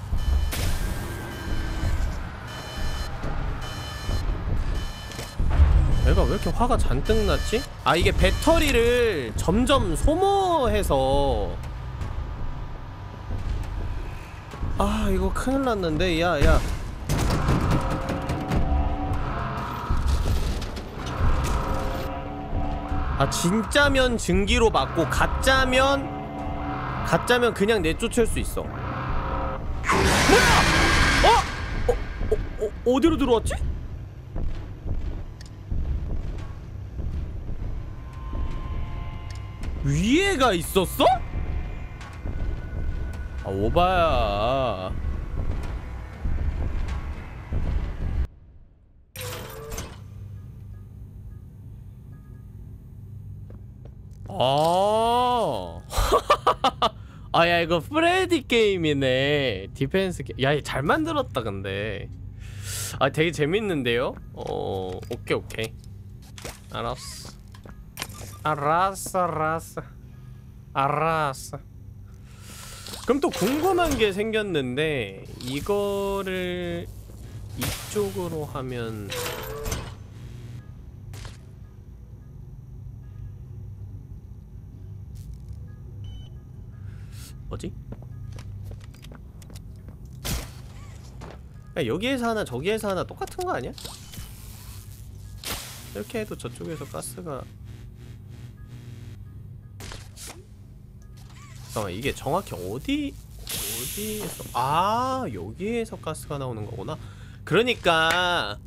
얘가 왜 이렇게 화가 잔뜩 났지? 아, 이게 배터리를 점점 소모해서. 아, 이거 큰일 났는데. 야. 아, 진짜면 증기로 맞고 가짜면 그냥 내쫓을 수 있어. 뭐야? 어디로 들어왔지? 위에가 있었어? 아, 오바야. 아, 야, 이거 프레디 게임이네. 디펜스 게임. 야, 잘 만들었다. 근데 되게 재밌는데요? 오케이. 알았어. 그럼 또 궁금한 게 생겼는데, 이거를 이쪽으로 하면 뭐지? 야, 여기에서 하나 저기에서 하나 똑같은 거 아니야? 이렇게 해도 저쪽에서 가스가. 잠깐만, 이게 정확히 어디에서. 아, 여기에서 가스가 나오는 거구나. 그러니까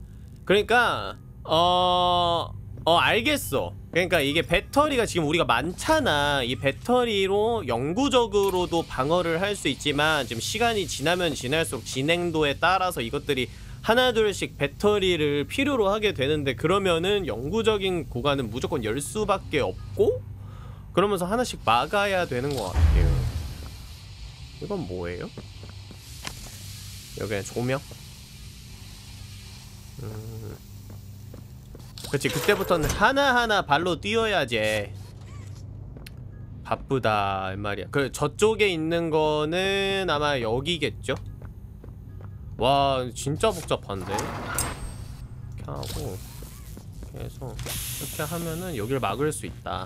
알겠어. 그러니까 이게 배터리가 지금 우리가 많잖아. 이 배터리로 영구적으로도 방어를 할 수 있지만, 지금 시간이 지나면 지날수록 진행도에 따라서 이것들이 하나둘씩 배터리를 필요로 하게 되는데, 그러면은 영구적인 구간은 무조건 열 수밖에 없고, 그러면서 하나씩 막아야 되는 것 같아요. 이건 뭐예요? 여기는 조명? 그치, 그때부터는 하나하나 발로 뛰어야지. 바쁘다 이 말이야. 그 저쪽에 있는 거는 아마 여기겠죠? 와 진짜 복잡한데. 이렇게 하고 해서 이렇게 하면은 여기를 막을 수 있다.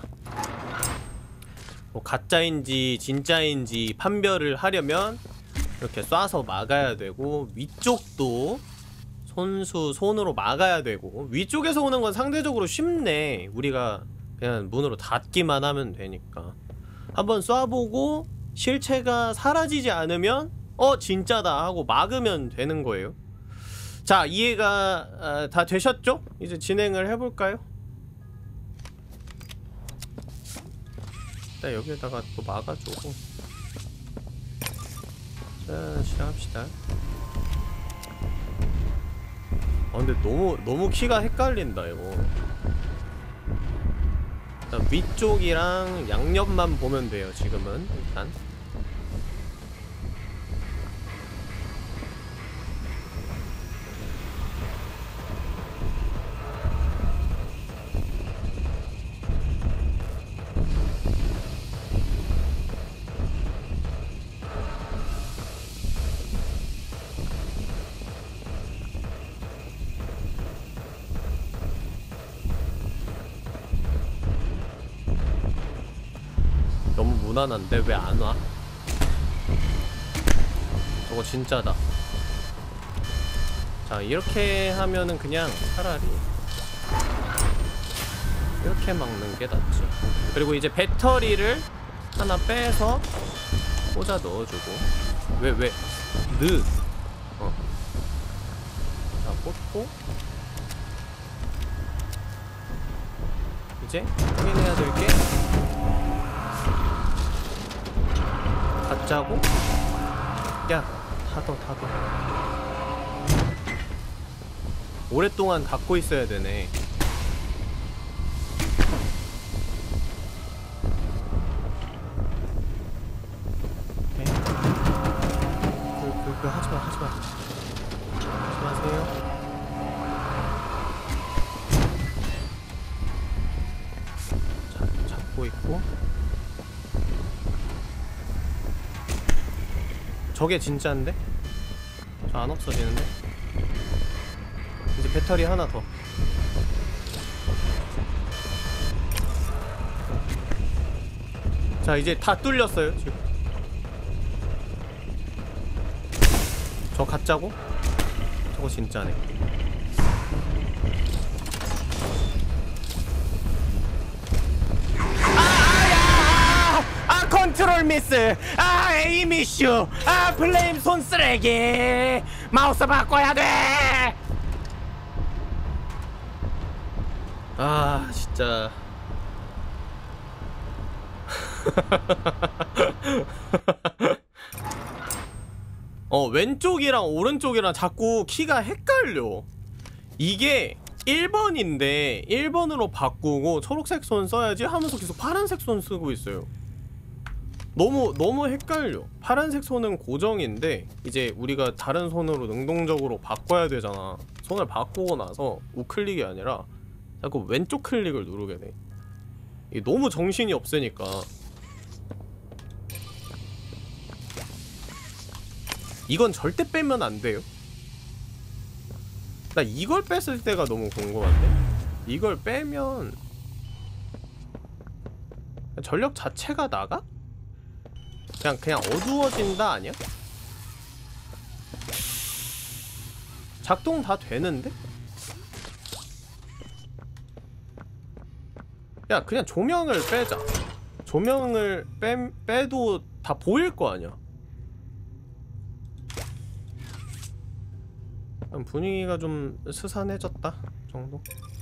뭐 가짜인지 진짜인지 판별을 하려면 이렇게 쏴서 막아야 되고, 위쪽도 손으로 막아야 되고. 위쪽에서 오는 건 상대적으로 쉽네. 우리가 그냥 문으로 닫기만 하면 되니까. 한번 쏴보고 실체가 사라지지 않으면 진짜다 하고 막으면 되는 거예요. 자, 이해가 다 되셨죠? 이제 진행을 해볼까요? 일단 여기에다가 또 막아주고. 자, 시작합시다. 근데 너무 키가 헷갈린다 이거. 일단 위쪽이랑 양옆만 보면 돼요 지금은. 일단 너무 무난한데 왜 안 와? 저거 진짜다. 자, 이렇게 하면은 그냥 차라리 이렇게 막는 게 낫죠. 그리고 이제 배터리를 하나 빼서 꽂아 넣어주고. 자, 꽂고 이제 확인해야 될 게 가짜고. 야, 닫어. 오랫동안 닫고 있어야 되네. 하지마. 하지마세요. 자, 잡고 있고. 저게 진짜인데? 저 안 없어지는데? 이제 배터리 하나 더. 자, 이제 다 뚫렸어요 지금. 저 가짜고? 저거 진짜네. 컨트롤 미스. 에임 이슈. 플레임 손쓰레기. 마우스 바꿔야 돼. 진짜. 왼쪽이랑 오른쪽이랑 자꾸 키가 헷갈려. 이게 1번인데 1번으로 바꾸고 초록색 손 써야지 하면서 계속 파란색 손 쓰고 있어요. 너무 헷갈려. 파란색 손은 고정인데 이제 우리가 다른 손으로 능동적으로 바꿔야 되잖아. 손을 바꾸고 나서 우클릭이 아니라 자꾸 왼쪽 클릭을 누르게 돼. 이게 너무 정신이 없으니까. 이건 절대 빼면 안 돼요. 나 이걸 뺐을 때가 너무 궁금한데? 이걸 빼면 전력 자체가 나가? 그냥 어두워진다 아니야? 작동 다 되는데? 야, 그냥 조명을 빼자. 조명을 빼도 다 보일 거 아니야. 분위기가 좀 스산해졌다 정도.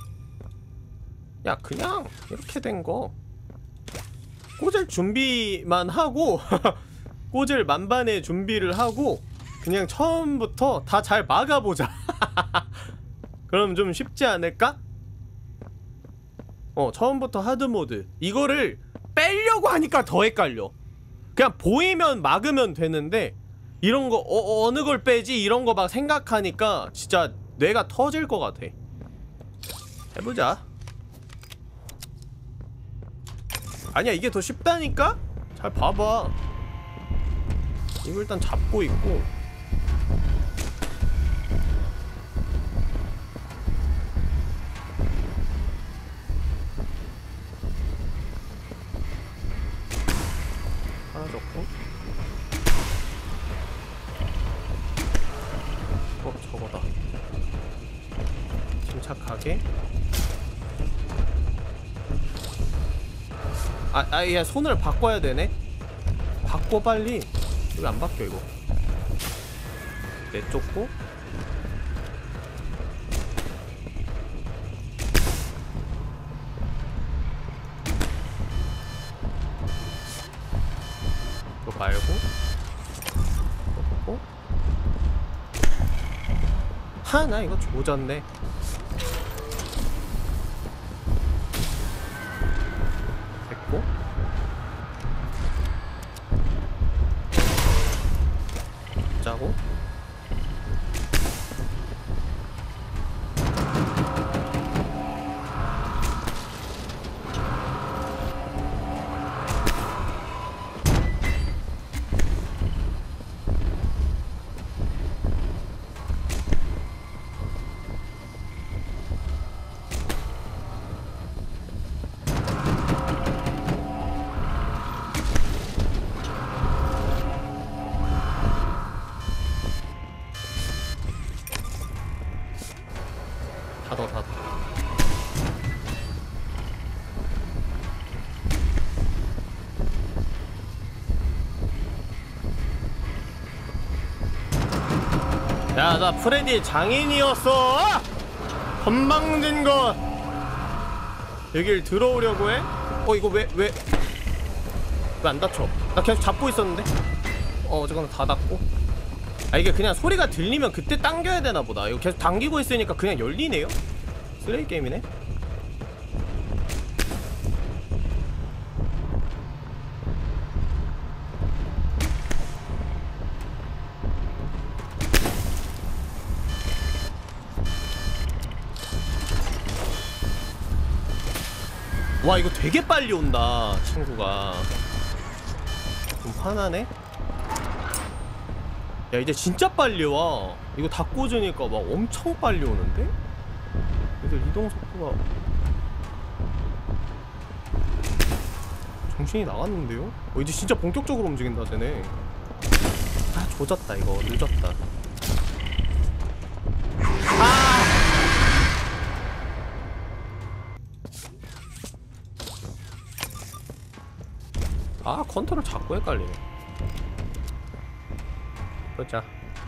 야, 그냥 이렇게 된 거 꽂을 준비만 하고 꽂을 만반의 준비를 하고 그냥 처음부터 다 잘 막아보자. 그럼 좀 쉽지 않을까? 처음부터 하드모드. 이거를 빼려고 하니까 더 헷갈려. 그냥 보이면 막으면 되는데 이런 거 어느 걸 빼지 이런 거 막 생각하니까 진짜 뇌가 터질 것 같아. 해보자. 아니야, 이게 더 쉽다니까? 잘 봐봐. 이거 일단 잡고 있고 터졌고. 저거다. 침착하게. 야, 손을 바꿔야 되네. 바꿔 빨리. 여기 안 바뀌어 이거. 내쫓고. 이거 말고. 어? 나 이거 조졌네. 됐고. 짜고. 닫아. 야, 나 프레디 장인이었어! 건방진 것! 여길 들어오려고 해? 이거 왜 안 닫혀? 나 계속 잡고 있었는데? 잠깐만 다 닫고. 이게 그냥 소리가 들리면 그때 당겨야 되나 보다. 이거 계속 당기고 있으니까 그냥 열리네요? 쓰레기 게임이네? 와, 이거 되게 빨리 온다, 친구가. 좀 화나네? 야, 이제 진짜 빨리 와. 이거 다 꽂으니까 막 엄청 빨리 오는데? 얘들 이동 속도가 정신이 나갔는데요? 이제 진짜 본격적으로 움직인다 쟤네. 조졌다 이거. 늦었다. 컨트롤 자꾸 헷갈리네. 보자.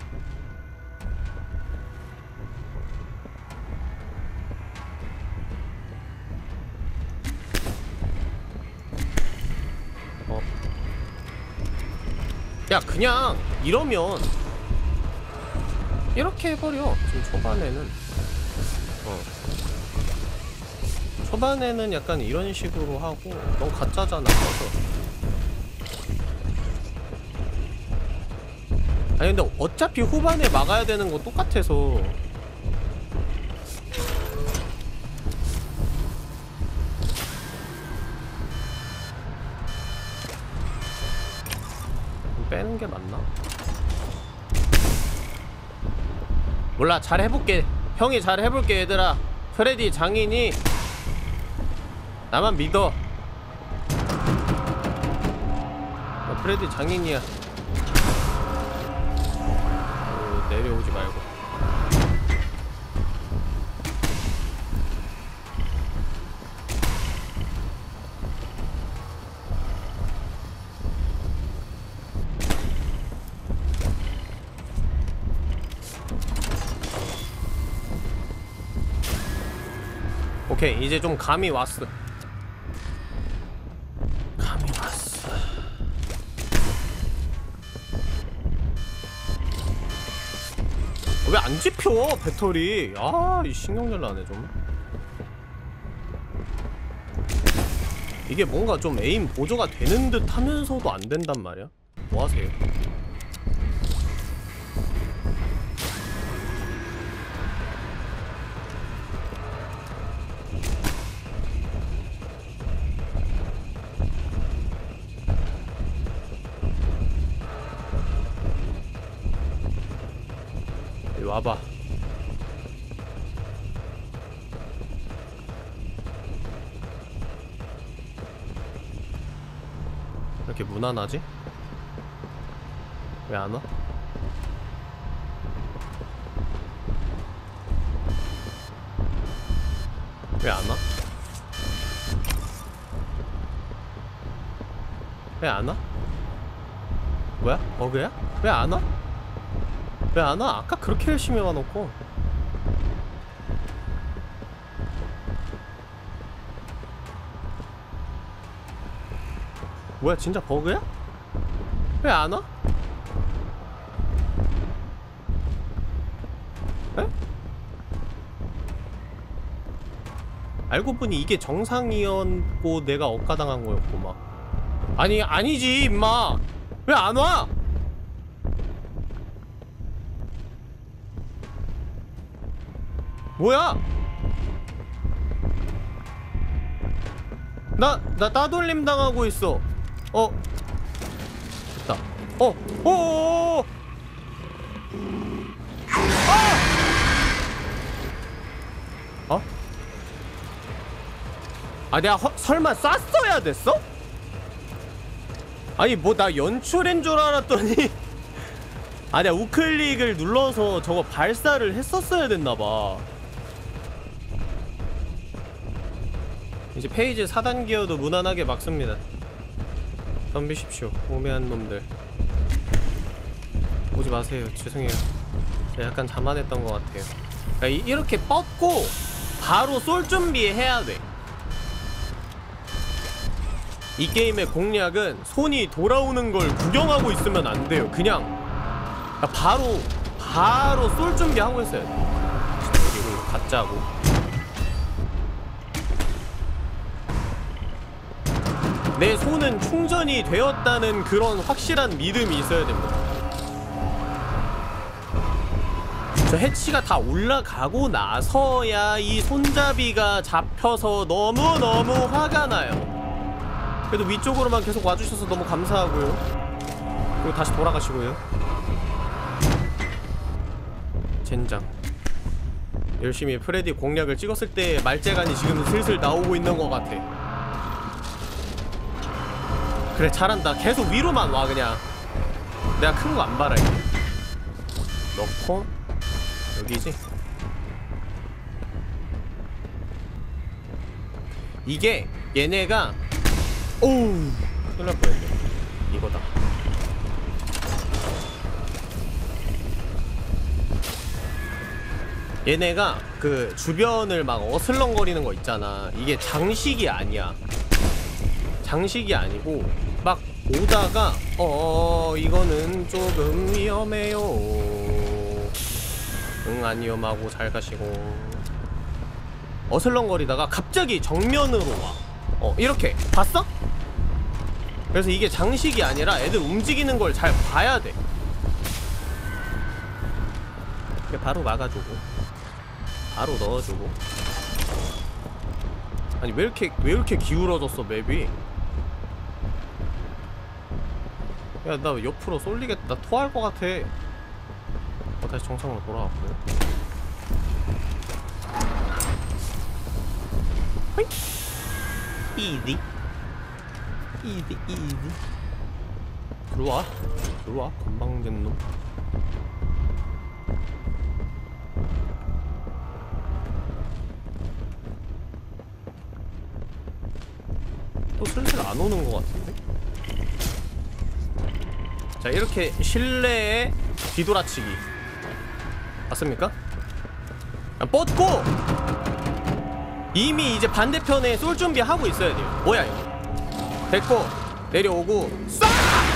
야, 그냥 이러면 이렇게 해버려. 지금 초반에는 초반에는 약간 이런 식으로 하고. 너무 가짜잖아. 그래서 아니 근데 어차피 후반에 막아야 되는 거 똑같아서. 빼는 게 맞나? 몰라. 잘 해볼게. 형이 잘 해볼게 얘들아. 프레디 장인이 나만 믿어. 프레디 장인이야. 내려오지 말고. 오케이, 이제 좀 감이 왔어. 감이 왔어. 왜 안 집혀 배터리? 이 신경질 나네 좀. 이게 뭔가 좀 에임 보조가 되는 듯 하면서도 안 된단 말이야. 뭐 하세요? 이리 와봐. 왜 이렇게 무난하지? 왜 안 와? 왜 안 와? 왜 안 와? 뭐야? 버그야? 왜 안 와? 왜 안 와? 아까 그렇게 열심히 와놓고. 뭐야, 진짜 버그야? 왜 안 와? 에? 알고 보니 이게 정상이었고 내가 억까당한 거였고 막. 아니, 아니지 임마. 왜 안 와? 뭐야? 나 따돌림 당하고 있어. 됐다. 오오오오. 아! 아, 내가 설마 쐈어야 됐어? 아니, 뭐 나 연출인 줄 알았더니 아, 내가 우클릭을 눌러서 저거 발사를 했었어야 됐나봐. 이제 페이지 4단계여도 무난하게 막습니다. 덤비십시오, 오매한 놈들. 오지 마세요. 죄송해요. 제가 약간 자만했던 것 같아요. 그러니까 이렇게 뻗고 바로 쏠 준비해야 돼. 이 게임의 공략은 손이 돌아오는 걸 구경하고 있으면 안 돼요. 그냥 바로 쏠 준비하고 있어야 돼. 그리고 가짜고. 내 손은 충전이 되었다는 그런 확실한 믿음이 있어야 됩니다. 저 해치가 다 올라가고 나서야 이 손잡이가 잡혀서 너무너무 화가 나요. 그래도 위쪽으로만 계속 와주셔서 너무 감사하고요. 그리고 다시 돌아가시고요. 젠장. 열심히 프레디 공략을 찍었을 때 말재간이 지금 슬슬 나오고 있는 것 같아. 그래, 잘한다. 계속 위로만 와. 그냥 내가 큰 거 안 바랄게. 넣고 여기지. 이게 얘네가 오우 큰일 날 뻔했네. 이거다. 얘네가 그 주변을 막 어슬렁거리는 거 있잖아. 이게 장식이 아니야. 장식이 아니고 막 오다가 이거는 조금 위험해요. 응, 안 위험하고 잘 가시고. 어슬렁거리다가 갑자기 정면으로 와. 이렇게 봤어? 그래서 이게 장식이 아니라 애들 움직이는 걸 잘 봐야 돼. 바로 막아주고 바로 넣어주고. 아니, 왜 이렇게 기울어졌어 맵이? 야, 나 옆으로 쏠리겠다. 토할 것 같아. 다시 정상으로 돌아왔고요. 호잇! 이디 들어와 건방진 놈. 또 슬슬 안 오는 것 같은데? 자, 이렇게 실내에 뒤돌아치기 맞습니까? 뻗고 이미 이제 반대편에 쏠 준비하고 있어야 돼요. 뭐야 이거. 됐고 내려오고 쏴!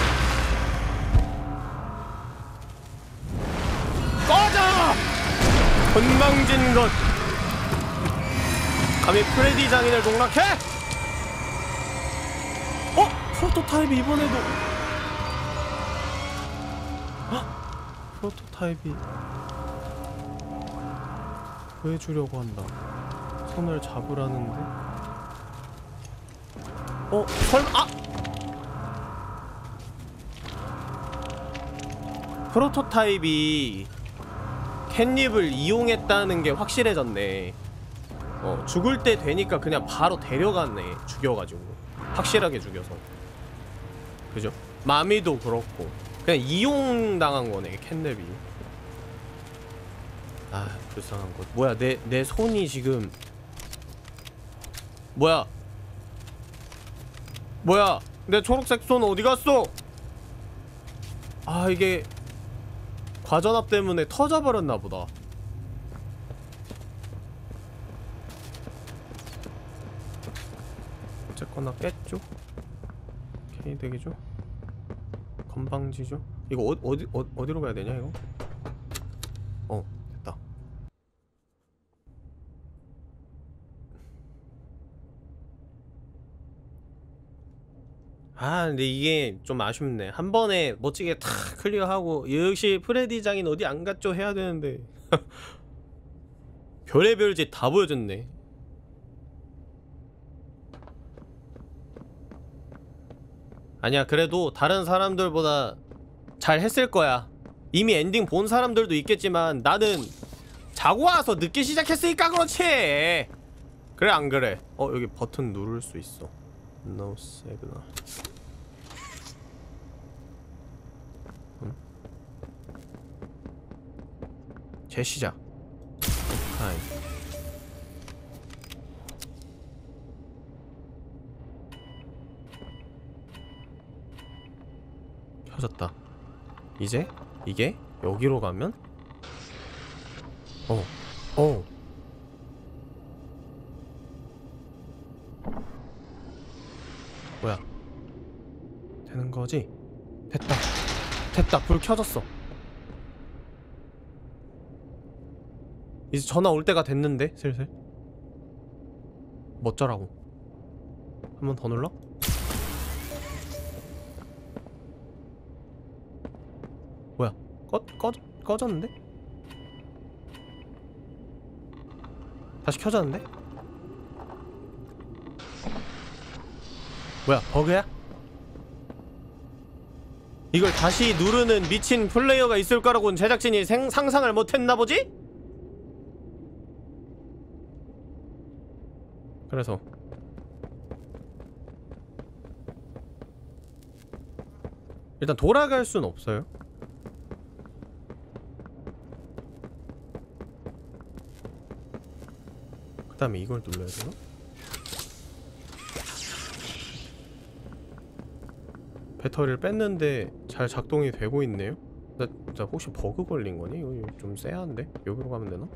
꺼져! 건방진 것. 감히 프레디 장인을 농락해? 프로토타입이 이번에도 프로토타입이 구해주려고 한다. 손을 잡으라는데? 설마 프로토타입이 캣닙을 이용했다는 게 확실해졌네. 죽을 때 되니까 그냥 바로 데려갔네. 죽여가지고 확실하게 죽여서. 그죠? 마미도 그렇고. 그냥 이용당한 거네 캣냅이. 아 불쌍한 것. 뭐야 내 손이 지금 뭐야 내 초록색 손 어디 갔어? 아 이게 과전압 때문에 터져버렸나 보다. 어쨌거나 깼죠? K덱이죠? 건방지죠? 이거 어디로 가야 되냐 이거? 됐다. 아 근데 이게 좀 아쉽네. 한 번에 멋지게 탁 클리어하고 역시 프레디 장인 어디 안 갔죠 해야 되는데 별의별 짓 다 보여줬네. 아니야 그래도 다른 사람들보다 잘 했을 거야. 이미 엔딩 본 사람들도 있겠지만 나는 자고 와서 늦게 시작했으니까 그렇지. 그래 안 그래? 여기 버튼 누를 수 있어. No signal. 재시작. 타임. 켜졌다. 이제 이게 여기로 가면 뭐야 되는 거지? 됐다. 불 켜졌어. 이제 전화 올 때가 됐는데 슬슬. 뭐 어쩌라고. 한 번 더 눌러? 뭐야 꺼졌는데? 다시 켜졌는데? 뭐야 버그야? 이걸 다시 누르는 미친 플레이어가 있을 거라고는 제작진이 상상을 못했나 보지? 그래서 일단 돌아갈 순 없어요. 그 다음에 이걸 눌러야 되나? 배터리를 뺐는데 잘 작동이 되고 있네요? 나 혹시 버그 걸린 거니? 이거 좀 쎄한데? 여기로 가면 되나?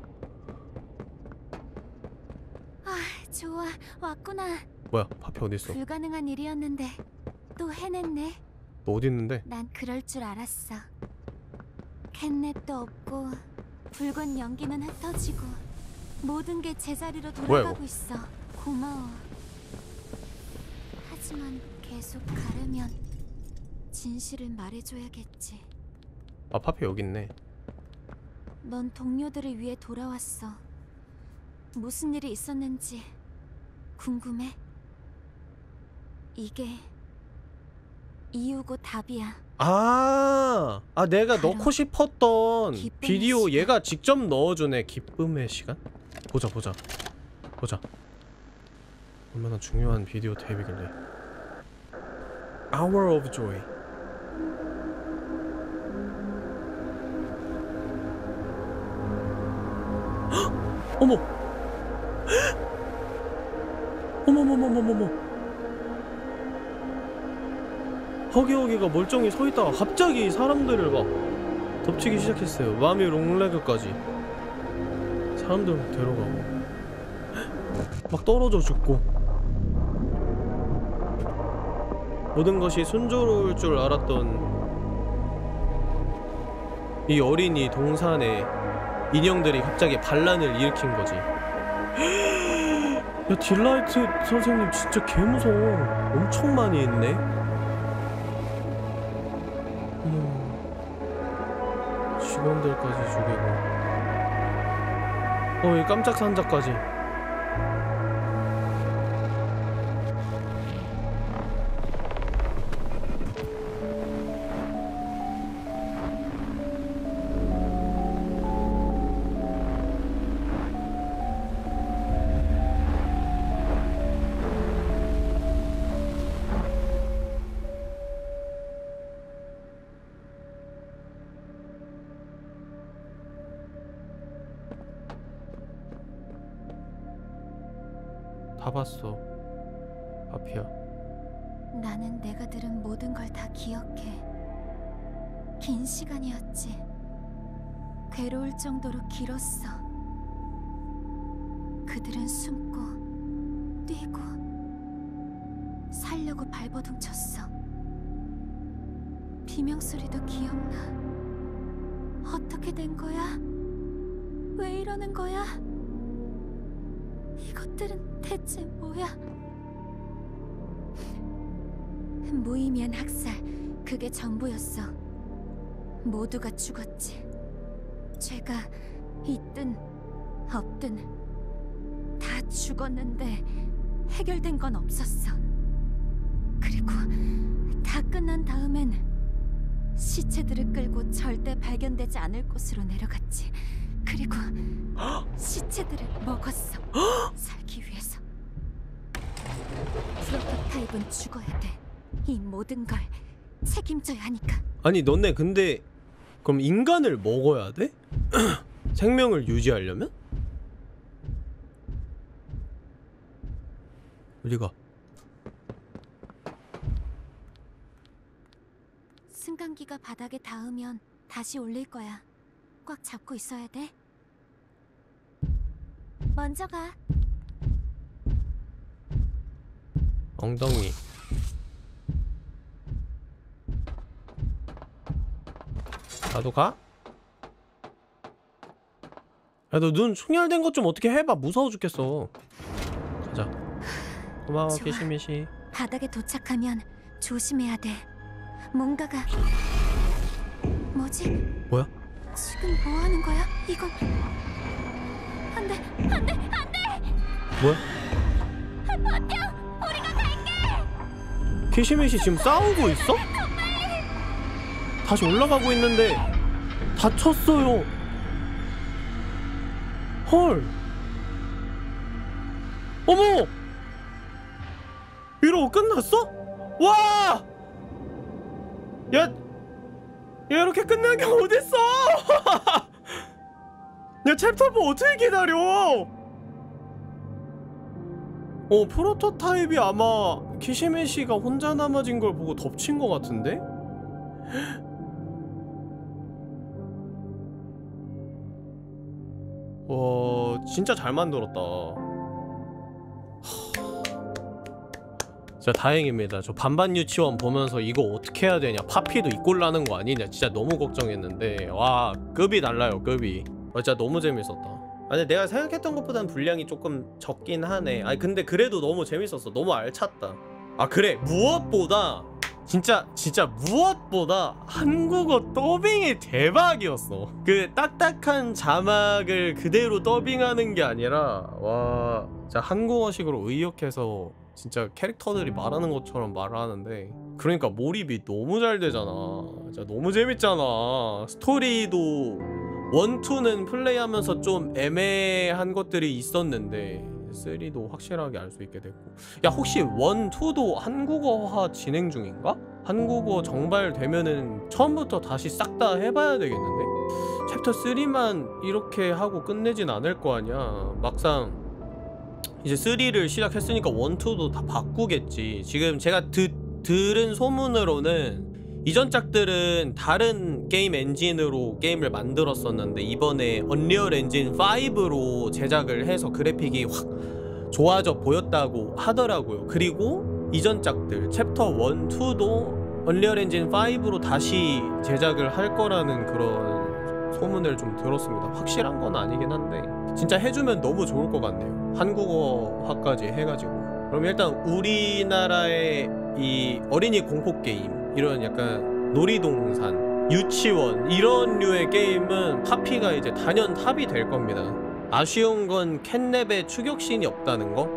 아, 좋아. 왔구나. 뭐야 파피 어딨어? 불가능한 일이었는데 또 해냈네. 너 어디 있는데? 난 그럴 줄 알았어. 캣냅도 없고 붉은 연기는 흩어지고 모든 게 제자리로 돌아가고 있어. 고마워. 하지만 계속 가려면 진실을 말해줘야겠지. 아 파피 여기 있네. 넌 동료들을 위해 돌아왔어. 무슨 일이 있었는지 궁금해? 이게 이유고 답이야. 내가 바로 넣고 싶었던 기쁨의 비디오 시간. 얘가 직접 넣어주네. 기쁨의 시간? 보자 얼마나 중요한 비디오 테이프길래. Hour of Joy. 어머! 어머머머머머머! 허기허기가 멀쩡히 서있다가 갑자기 사람들을 막 덮치기 시작했어요. 마미 롱레그까지 사람들 막 데려가고 막 떨어져 죽고. 모든 것이 순조로울 줄 알았던 이 어린이 동산에 인형들이 갑자기 반란을 일으킨 거지. 야 딜라이트 선생님 진짜 개무서워. 엄청 많이 있네. 직원들까지 죽이고 이 깜짝 산자까지. 잡았어. 파피야. 나는 내가 들은 모든 걸 다 기억해. 긴 시간이었지. 괴로울 정도로 길었어. 그들은 숨고 뛰고 살려고 발버둥 쳤어. 비명소리도 기억나. 어떻게 된 거야? 왜 이러는 거야? 이것들은 대체 뭐야? 무의미한 학살, 그게 전부였어. 모두가 죽었지. 죄가 있든 없든 다 죽었는데 해결된 건 없었어. 그리고 다 끝난 다음엔 시체들을 끌고 절대 발견되지 않을 곳으로 내려갔지. 그리고 시체들을 먹었어. 살기 위해서. 프로토타입은 죽어야 돼. 이 모든 걸 책임져야 하니까. 아니 너네 근데 그럼 인간을 먹어야 돼? 생명을 유지하려면? 어디가? 승강기가 바닥에 닿으면 다시 올릴 거야. 꽉 잡고 있어야 돼. 먼저 가. 엉덩이. 나도 가? 야, 너 눈 충혈된 것 좀 어떻게 해봐. 무서워 죽겠어. 가자. 고마워, 좋아. 키시미시. 바닥에 도착하면 조심해야 돼. 뭔가가... 뭐지? 뭐야? 지금 뭐 하는 거야? 이건... 안 돼! 안 돼! 안 돼! 뭐야? 버텨! 우리가 갈게! 키시미시 지금 싸우고 있어? 다시 올라가고 있는데 다쳤어요. 헐. 어머! 이러고 끝났어? 와! 야! 야, 이렇게 끝난 게 어딨어! 야, 챕터 4 어떻게 기다려! 프로토타입이 아마 키시메시가 혼자 남아진 걸 보고 덮친 것 같은데? 와, 진짜 잘 만들었다. 진짜 다행입니다. 저 반반 유치원 보면서 이거 어떻게 해야 되냐, 파피도 이꼴나는 거 아니냐 진짜 너무 걱정했는데 와, 급이 달라요, 급이. 진짜 너무 재밌었다. 아니 내가 생각했던 것보단 분량이 조금 적긴 하네. 아니 근데 그래도 너무 재밌었어. 너무 알찼다. 아 그래, 무엇보다 진짜 무엇보다 한국어 더빙이 대박이었어. 그 딱딱한 자막을 그대로 더빙하는 게 아니라 와, 진짜 한국어식으로 의역해서 진짜 캐릭터들이 말하는 것처럼 말을 하는데, 그러니까 몰입이 너무 잘 되잖아. 진짜 너무 재밌잖아. 스토리도 1, 2는 플레이하면서 좀 애매한 것들이 있었는데 3도 확실하게 알 수 있게 됐고. 야, 혹시 1, 2도 한국어화 진행 중인가? 한국어 정발되면은 처음부터 다시 싹 다 해봐야 되겠는데? 챕터 3만 이렇게 하고 끝내진 않을 거 아니야. 막상 이제 3를 시작했으니까 1, 2도 다 바꾸겠지. 지금 제가 들은 소문으로는 이전 작들은 다른 게임 엔진으로 게임을 만들었었는데 이번에 언리얼 엔진 5로 제작을 해서 그래픽이 확 좋아져 보였다고 하더라고요. 그리고 이전 작들 챕터 1, 2도 언리얼 엔진 5로 다시 제작을 할 거라는 그런 소문을 좀 들었습니다. 확실한 건 아니긴 한데 진짜 해주면 너무 좋을 것 같네요. 한국어화까지 해가지고. 그럼 일단 우리나라의 이 어린이 공포게임, 이런 약간 놀이동산, 유치원 이런 류의 게임은 파피가 이제 단연 탑이 될 겁니다. 아쉬운 건 캣냅에 추격신이 없다는 거?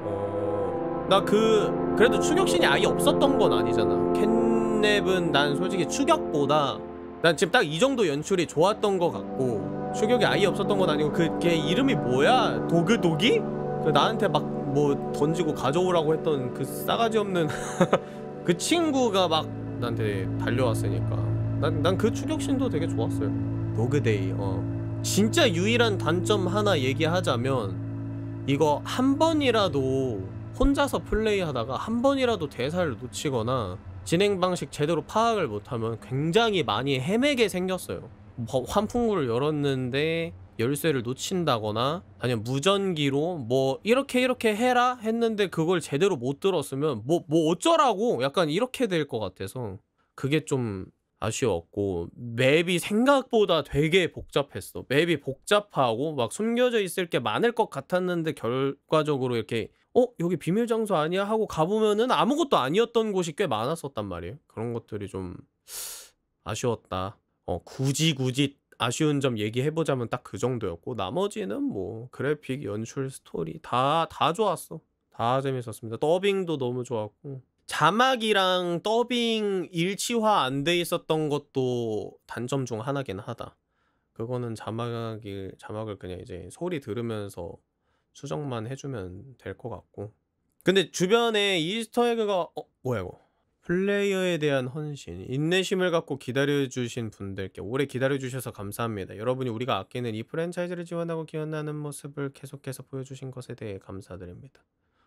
나 그래도 추격신이 아예 없었던 건 아니잖아. 캣냅은 난 솔직히 추격보다 난 지금 딱 이 정도 연출이 좋았던 것 같고, 추격이 아예 없었던 건 아니고 걔 이름이 뭐야? 도그도기? 그 나한테 막 뭐 던지고 가져오라고 했던 그 싸가지 없는 그 친구가 막 나한테 달려왔으니까 난 그 추격신도 되게 좋았어요. 도그데이. 진짜 유일한 단점 하나 얘기하자면 이거 한 번이라도 혼자서 플레이하다가 한 번이라도 대사를 놓치거나 진행 방식 제대로 파악을 못하면 굉장히 많이 헤매게 생겼어요. 환풍구를 열었는데 열쇠를 놓친다거나 아니면 무전기로 뭐 이렇게 해라 했는데 그걸 제대로 못 들었으면 뭐 어쩌라고 약간 이렇게 될 것 같아서 그게 좀 아쉬웠고, 맵이 생각보다 되게 복잡했어. 맵이 복잡하고 막 숨겨져 있을 게 많을 것 같았는데 결과적으로 이렇게 여기 비밀 장소 아니야? 하고 가보면은 아무것도 아니었던 곳이 꽤 많았었단 말이에요. 그런 것들이 좀 아쉬웠다. 굳이 아쉬운 점 얘기해보자면 딱 그 정도였고, 나머지는 뭐 그래픽, 연출, 스토리 다 좋았어. 다 재밌었습니다. 더빙도 너무 좋았고, 자막이랑 더빙 일치화 안 돼 있었던 것도 단점 중 하나긴 하다. 그거는 자막을 그냥 이제 소리 들으면서 수정만 해주면 될 것 같고. 근데 주변에 이스터에그가 뭐야 이거, 플레이어에 대한 헌신, 인내심을 갖고 기다려주신 분들께 오래 기다려주셔서 감사합니다. 여러분이 우리가 아끼는 이 프랜차이즈를 지원하고 기원하는 모습을 계속해서 보여주신 것에 대해 감사드립니다.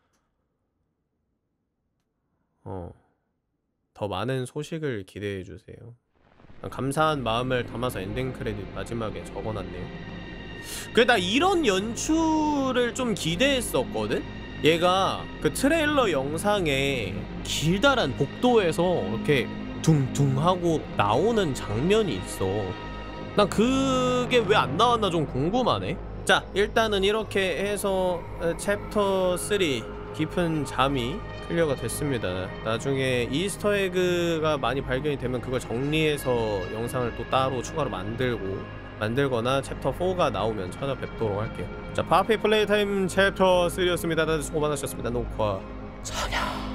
더 많은 소식을 기대해주세요. 감사한 마음을 담아서 엔딩 크레딧 마지막에 적어놨네요. 그래, 나 이런 연출을 좀 기대했었거든? 얘가 그 트레일러 영상에 길다란 복도에서 이렇게 둥둥하고 나오는 장면이 있어. 난 그게 왜 안 나왔나 좀 궁금하네. 자, 일단은 이렇게 해서 챕터 3 깊은 잠이 클리어가 됐습니다. 나중에 이스터에그가 많이 발견이 되면 그걸 정리해서 영상을 또 따로 추가로 만들거나 챕터 4가 나오면 찾아뵙도록 할게요. 자, 파피 플레이타임 챕터 3였습니다. 다들 수고 많으셨습니다. 녹화 사냥.